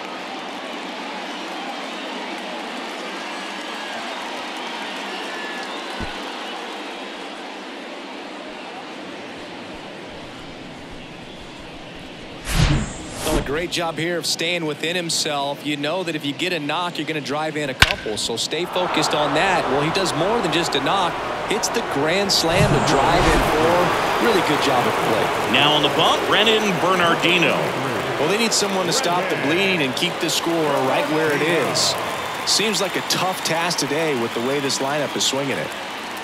Great job here of staying within himself. You know that if you get a knock, you're going to drive in a couple. So stay focused on that. Well, he does more than just a knock. Hits the grand slam to drive in 4. Really good job at the plate. Now on the bump, Brennan Bernardino. Well, they need someone to stop the bleed and keep the score right where it is. Seems like a tough task today with the way this lineup is swinging it.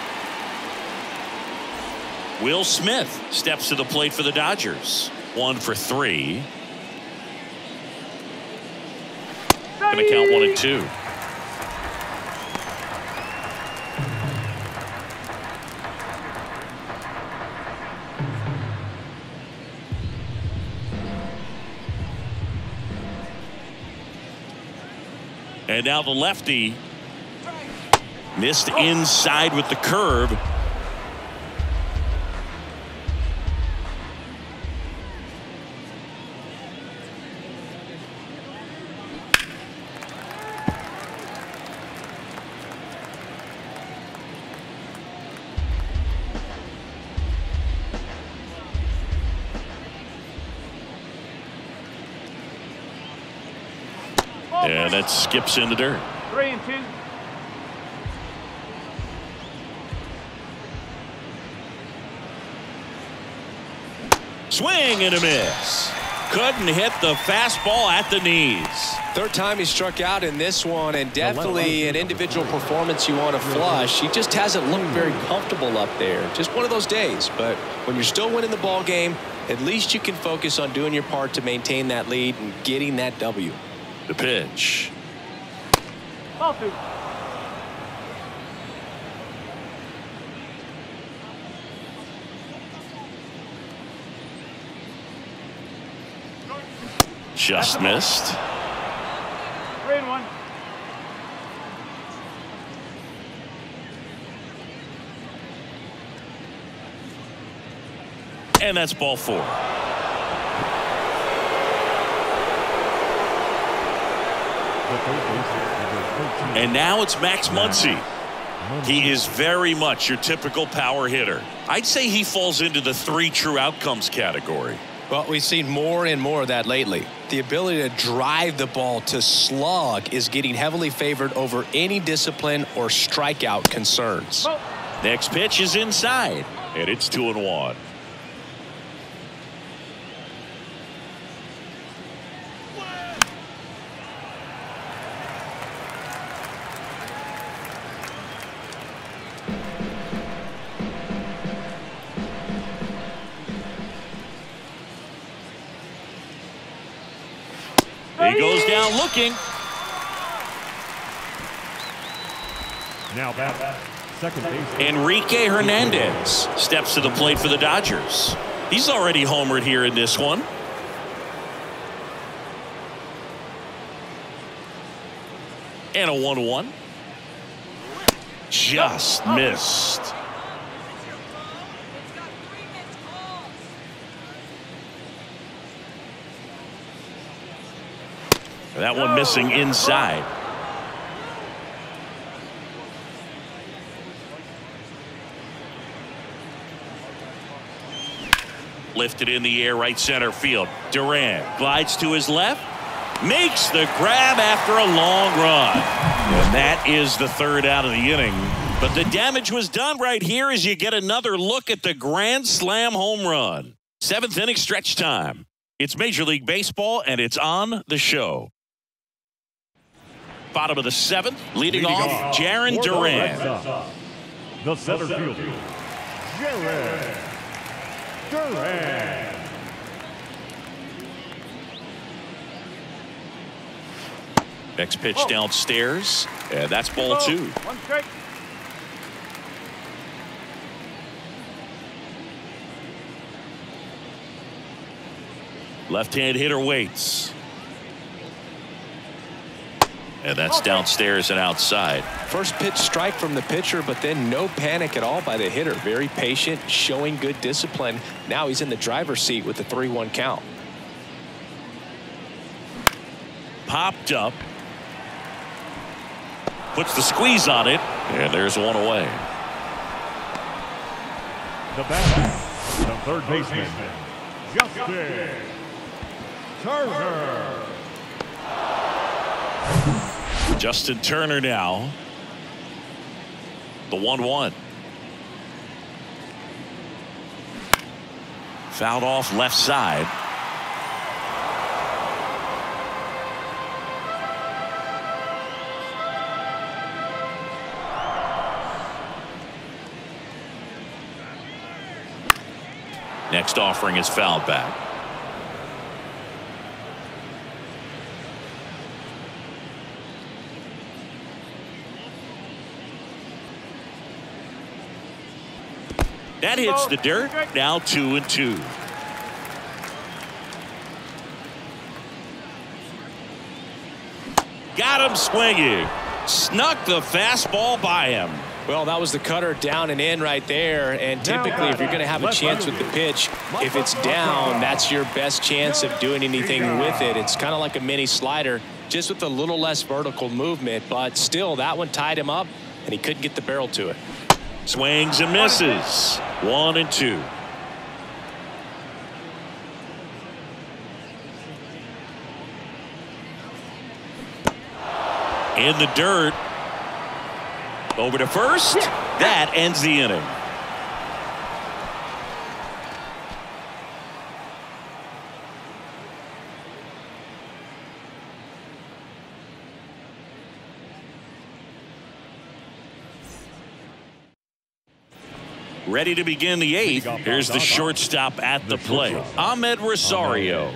Will Smith steps to the plate for the Dodgers. 1 for 3. Going to count 1-2. And now the lefty missed inside with the curve. And that skips in the dirt. 3-2. Swing and a miss. Couldn't hit the fastball at the knees. Third time he struck out in this one, and definitely an individual performance you want to flush. He just hasn't looked very comfortable up there. Just one of those days. But when you're still winning the ball game, at least you can focus on doing your part to maintain that lead and getting that W. The pitch. Ball 2. Just missed. 3-1. And that's ball 4. And now it's Max Muncy. He is very much your typical power hitter. I'd say he falls into the 3 true outcomes category. Well, we've seen more and more of that lately. The ability to drive the ball to slug is getting heavily favored over any discipline or strikeout concerns. Next pitch is inside, and it's 2-1. He goes down looking. Now back, second base. Enrique Hernandez steps to the plate for the Dodgers. He's already homered here in this one. And a 1-1. Just missed. That one missing inside. lifted in the air right center field. Duran glides to his left, makes the grab after a long run. And that is the third out of the inning. But the damage was done right here as you get another look at the grand slam home run. Seventh inning stretch time. It's Major League Baseball, and it's on the show. Bottom of the seventh, leading off, Jarren Duran. The center fielder, Jarren Duran. Next pitch downstairs, and that's ball 2. 1 strike. Left-hand hitter waits. And that's downstairs and outside. First pitch strike from the pitcher, but then no panic at all by the hitter. Very patient, showing good discipline. Now he's in the driver's seat with the 3-1 count. Popped up. Puts the squeeze on it, and there's one away. The batter, the third baseman, Justin Turner. Justin Turner now. The 1-1. Fouled off left side. Next offering is fouled back. That hits the dirt. Now 2-2. Got him swinging. Snuck the fastball by him. Well, that was the cutter down and in right there. And typically, if you're going to have a chance with the pitch, if it's down, that's your best chance of doing anything with it. It's kind of like a mini slider, just with a little less vertical movement. But still, that one tied him up, and he couldn't get the barrel to it. Swings and misses. 1-2. In the dirt. Over to first. That ends the inning. Ready to begin the 8th. Here's the shortstop at the plate, Amed Rosario.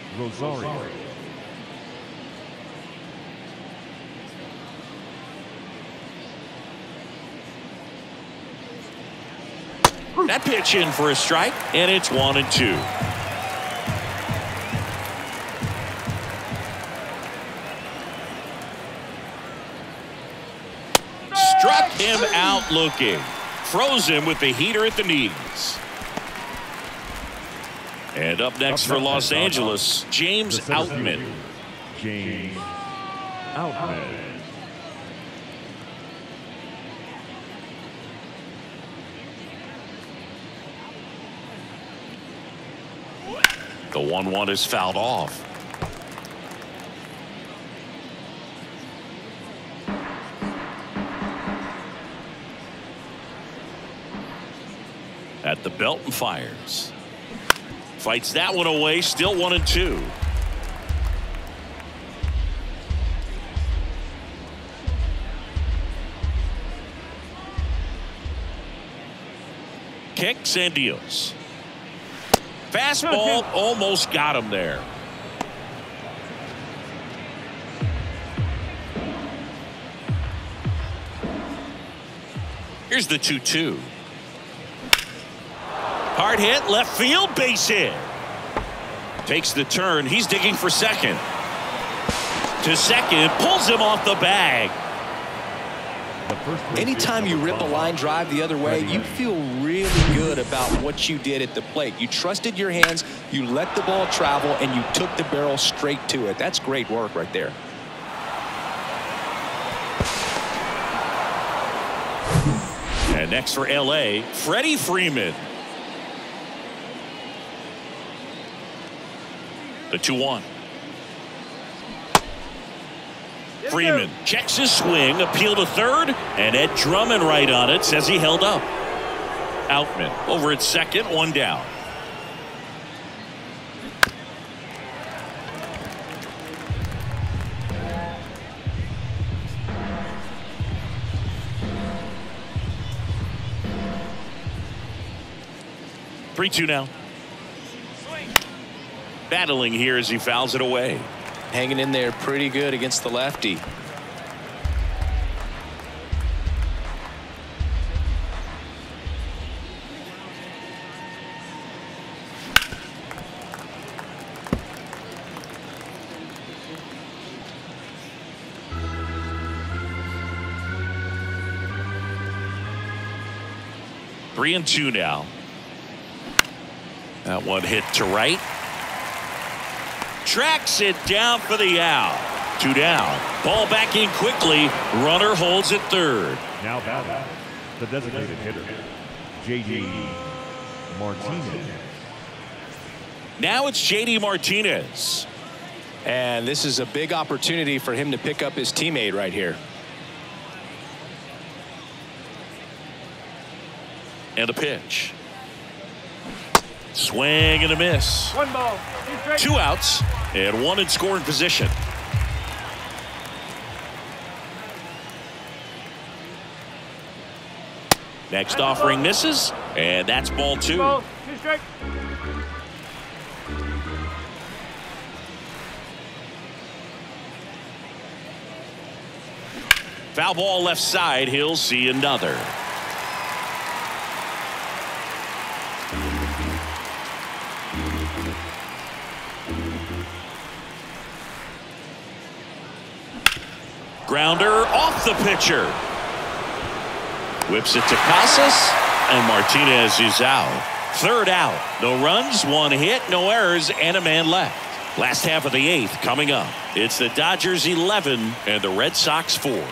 That pitch in for a strike, and it's 1-2. Struck him out looking. Froze him with the heater at the knees. And up next for Los Angeles, James Outman. James Outman. The 1-1 is fouled off. At the belt and fires. Fights that one away, still 1-2. Kicks and deals. Fastball almost got him there. Here's the 2-2. Hard hit, left field, base hit. Takes the turn. He's digging for second. To second, pulls him off the bag. Anytime you rip a line drive the other way, you feel really good about what you did at the plate. You trusted your hands, you let the ball travel, and you took the barrel straight to it. That's great work right there. And next for LA, Freddie Freeman. The 2-1. Freeman checks his swing, appeal to third, and Ed Drummond right on it, says he held up. Outman over at second, 1 down. Three-two now. Battling here as he fouls it away. Hanging in there pretty good against the lefty. Three and two now. That one hit to right. Tracks it down for the out. 2 down. Ball back in quickly. Runner holds at third. Now batting, the designated hitter, J.D. Martinez. Now it's J.D. Martinez. And this is a big opportunity for him to pick up his teammate right here. And a pitch. Swing and a miss. 1 ball. 2 outs and 1 in scoring position. Next offering misses, and that's ball 2. Foul ball left side. He'll see another. Grounder off the pitcher. Whips it to Casas, and Martinez is out. 3rd out. No runs, 1 hit, no errors, and a man left. Last half of the 8th coming up. It's the Dodgers 11 and the Red Sox 4.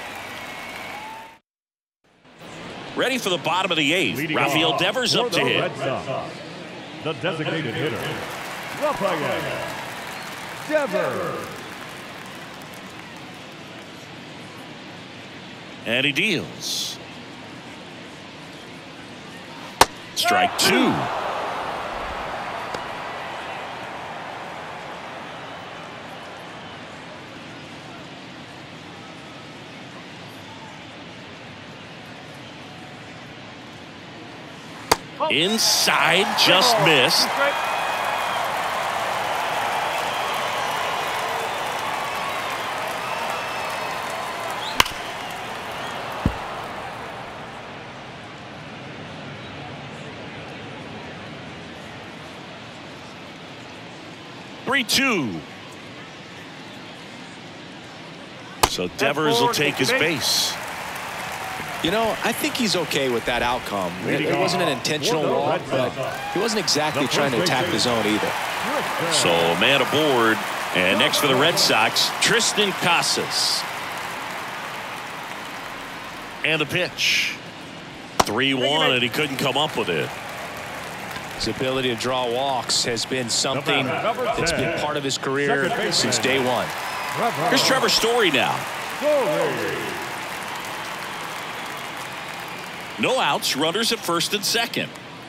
Ready for the bottom of the 8th. Leading Rafael Devers up to hit. Red Sox, the designated hitter, Rafael Devers. And he deals. Strike 2. Inside, just missed. Two. So Devers will take his base. You know, I think he's okay with that outcome. It wasn't an intentional walk, but he wasn't exactly trying to attack the zone either. So man aboard, and next for the Red Sox, Triston Casas. And a pitch. 3-1, and he couldn't come up with it. His ability to draw walks has been something that's been part of his career since day one. Here's Trevor Story now. No outs, runners at first and second.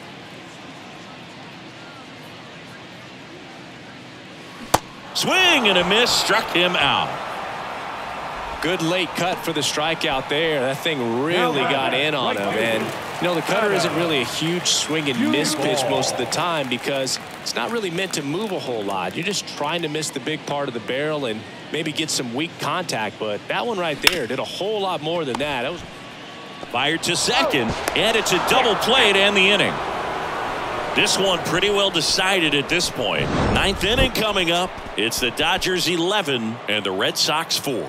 Swing and a miss, struck him out. Good late cut for the strikeout there. That thing really got in on him. And, you know, the cutter isn't really a huge swing and miss pitch most of the time because it's not really meant to move a whole lot. You're just trying to miss the big part of the barrel and maybe get some weak contact. But that one right there did a whole lot more than that. That was fired to second, and it's a double play to end the inning. This one pretty well decided at this point. 9th inning coming up. It's the Dodgers 11 and the Red Sox 4.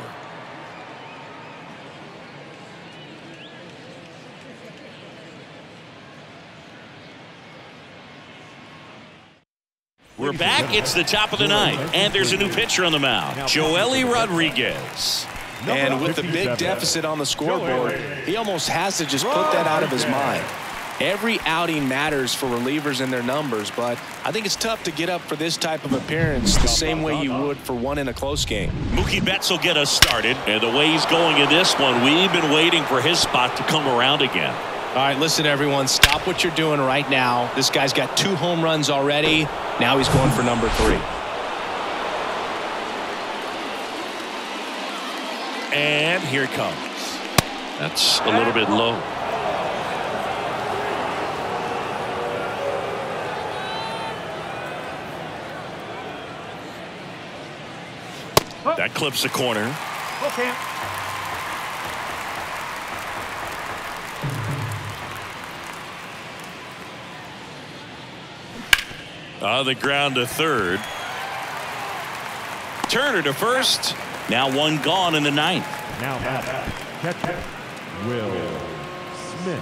We're back. It's the top of the 9th, and there's a new pitcher on the mound, Joely Rodriguez. And with the big deficit on the scoreboard, he almost has to just put that out of his mind. Every outing matters for relievers and their numbers, but I think it's tough to get up for this type of appearance the same way you would for one in a close game. Mookie Betts will get us started, and the way he's going in this one, we've been waiting for his spot to come around again. All right, listen, everyone, stop what you're doing right now. This guy's got 2 home runs already. Now he's going for number 3. And here it comes. That's a little bit low. That clips the corner. Okay. On the ground to third. Turner to first. Now 1 gone in the 9th. Now back. Catcher Will Smith.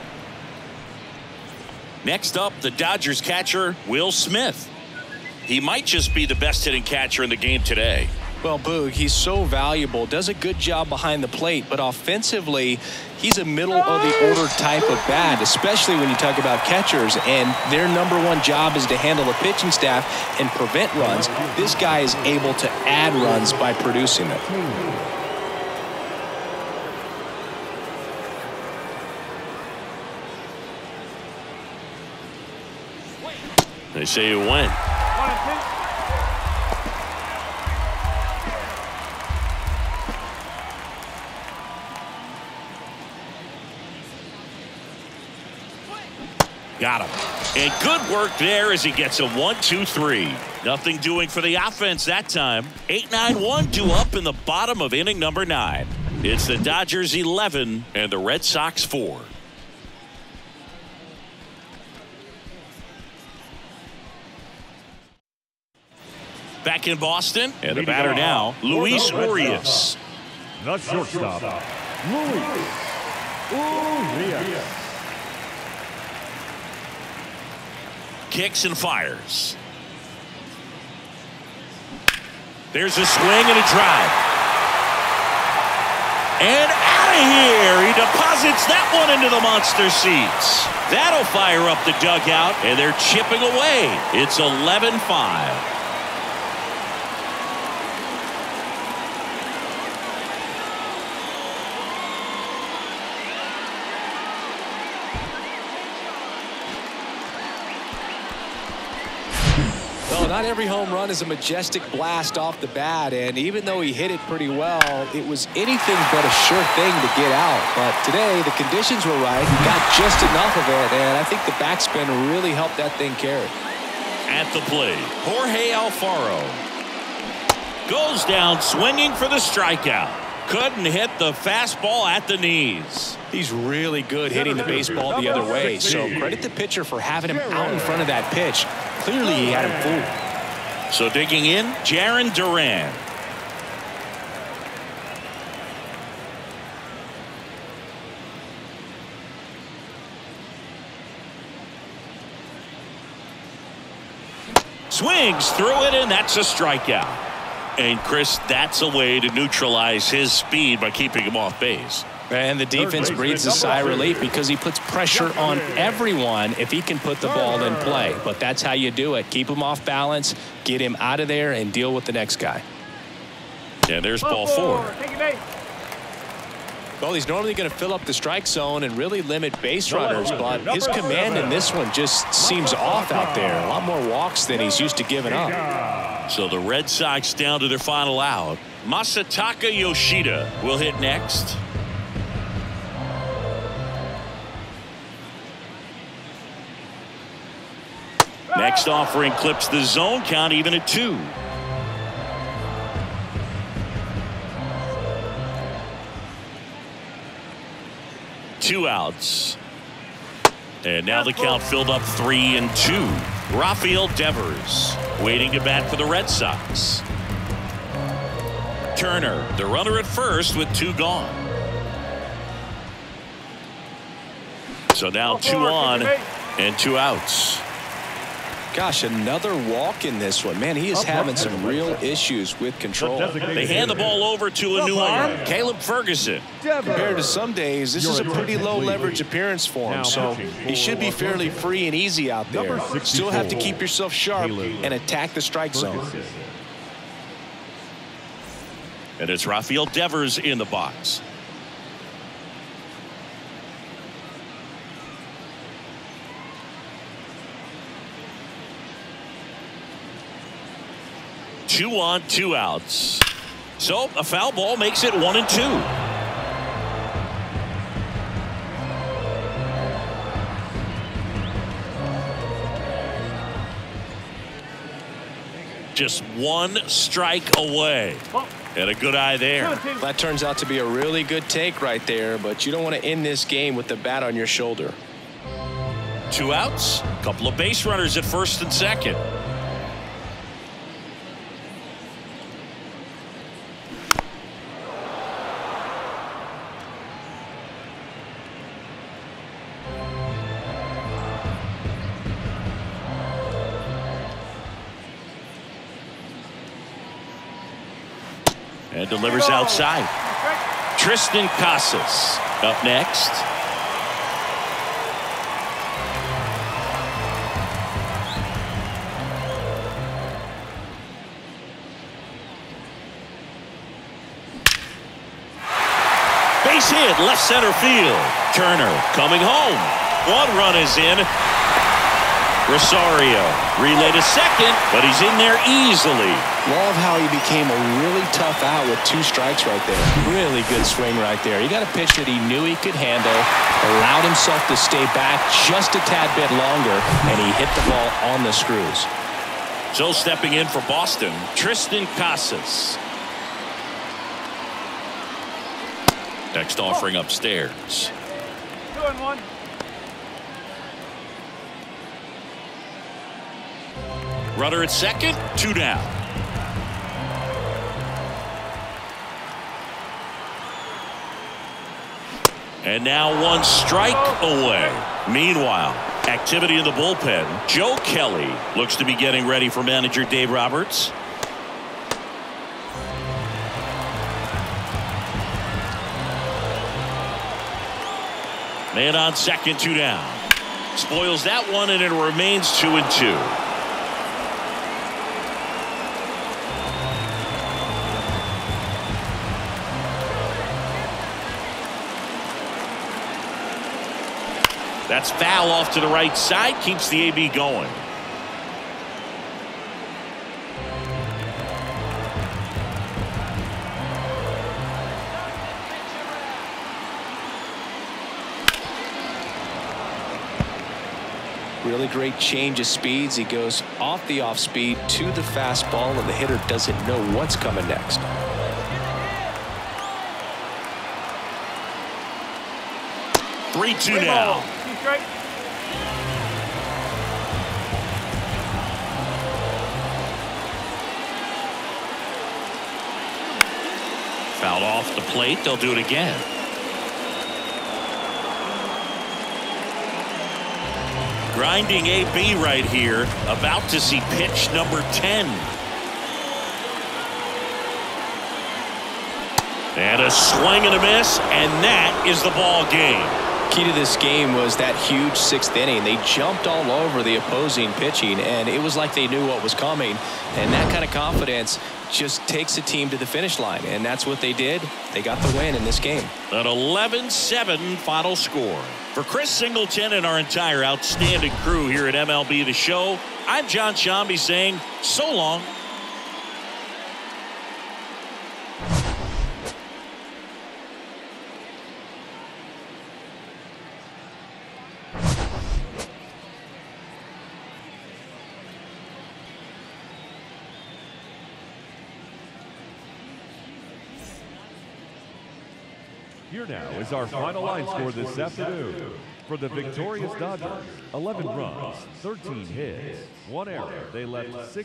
Next up, the Dodgers catcher, Will Smith. He might just be the best hitting catcher in the game today. Well, Boog, he's so valuable, does a good job behind the plate, but offensively, he's a middle-of-the-order type of bat, especially when you talk about catchers, and their #1 job is to handle the pitching staff and prevent runs. This guy is able to add runs by producing them. They say it went. Got him. And good work there as he gets a 1-2-3. Nothing doing for the offense that time. 8-9-1-2 up in the bottom of inning number 9. It's the Dodgers 11 and the Red Sox 4. Back in Boston, and the batter now, Luis Urias. The shortstop, Luis Urias. Kicks and fires. There's a swing and a drive. And out of here. He deposits that one into the monster seats. That'll fire up the dugout, and they're chipping away. It's 11-5. Not every home run is a majestic blast off the bat, and even though he hit it pretty well, it was anything but a sure thing to get out. But today, the conditions were right. He got just enough of it, and I think the backspin really helped that thing carry. At the plate, Jorge Alfaro goes down swinging for the strikeout. Couldn't hit the fastball at the knees. He's really good hitting the baseball the other way, so credit the pitcher for having him out in front of that pitch. Clearly, he had him fooled. So digging in, Jarren Duran. Swings through it, and that's a strikeout. And Chris, that's a way to neutralize his speed by keeping him off base. And the defense breathes a sigh of relief because he puts pressure on everyone if he can put the ball in play. But that's how you do it. Keep him off balance, get him out of there, and deal with the next guy. And there's ball 4. Well, he's normally going to fill up the strike zone and really limit base runners, but his command in this one just seems off out there. A lot more walks than he's used to giving up. So the Red Sox down to their final out. Masataka Yoshida will hit next. Next offering clips the zone count even at 2. Two outs. And now the count filled up 3-2. Rafael Devers waiting to bat for the Red Sox. Turner, the runner at first with 2 gone. So now 2 on and 2 outs. Gosh, another walk in this one. Man, he is having some real issues with control. They hand the ball over to a new arm, Caleb Ferguson. Compared to some days, this is a pretty low leverage appearance for him, so he should be fairly free and easy out there. Still have to keep yourself sharp and attack the strike zone. And it's Rafael Devers in the box. Two on, 2 outs. So a foul ball makes it 1-2. Just 1 strike away. And a good eye there. That turns out to be a really good take right there, but you don't want to end this game with the bat on your shoulder. 2 outs, a couple of base runners at first and second. And delivers outside. Triston Casas up next. Base hit, left center field. Turner coming home. 1 run is in. Rosario relay to second, but he's in there easily. Love how he became a really tough out with 2 strikes right there. Really good swing right there. He got a pitch that he knew he could handle, allowed himself to stay back just a tad bit longer, and he hit the ball on the screws. So stepping in for Boston, Triston Casas. Next offering upstairs. 2-1. Runner at second, 2 down. And now 1 strike away. Meanwhile, activity in the bullpen. Joe Kelly looks to be getting ready for manager Dave Roberts. Man on second, 2 down. Spoils that one, and it remains 2-2. That's foul off to the right side, keeps the AB going. Really great change of speeds. He goes off the off speed to the fastball, and the hitter doesn't know what's coming next. Three-two now. Fouled off the plate. They'll do it again. Grinding AB right here. About to see pitch number 10. And a swing and a miss, and that is the ball game. Key to this game was that huge 6th inning. They jumped all over the opposing pitching, and it was like they knew what was coming. And that kind of confidence just takes a team to the finish line, and that's what they did. They got the win in this game. An 11-7 final score. For Chris Singleton and our entire outstanding crew here at MLB The Show, I'm John Shambi saying so long. Here now is our final line score this afternoon. For the victorious Dodgers, 11 runs, 13 hits, 1 error. They left 6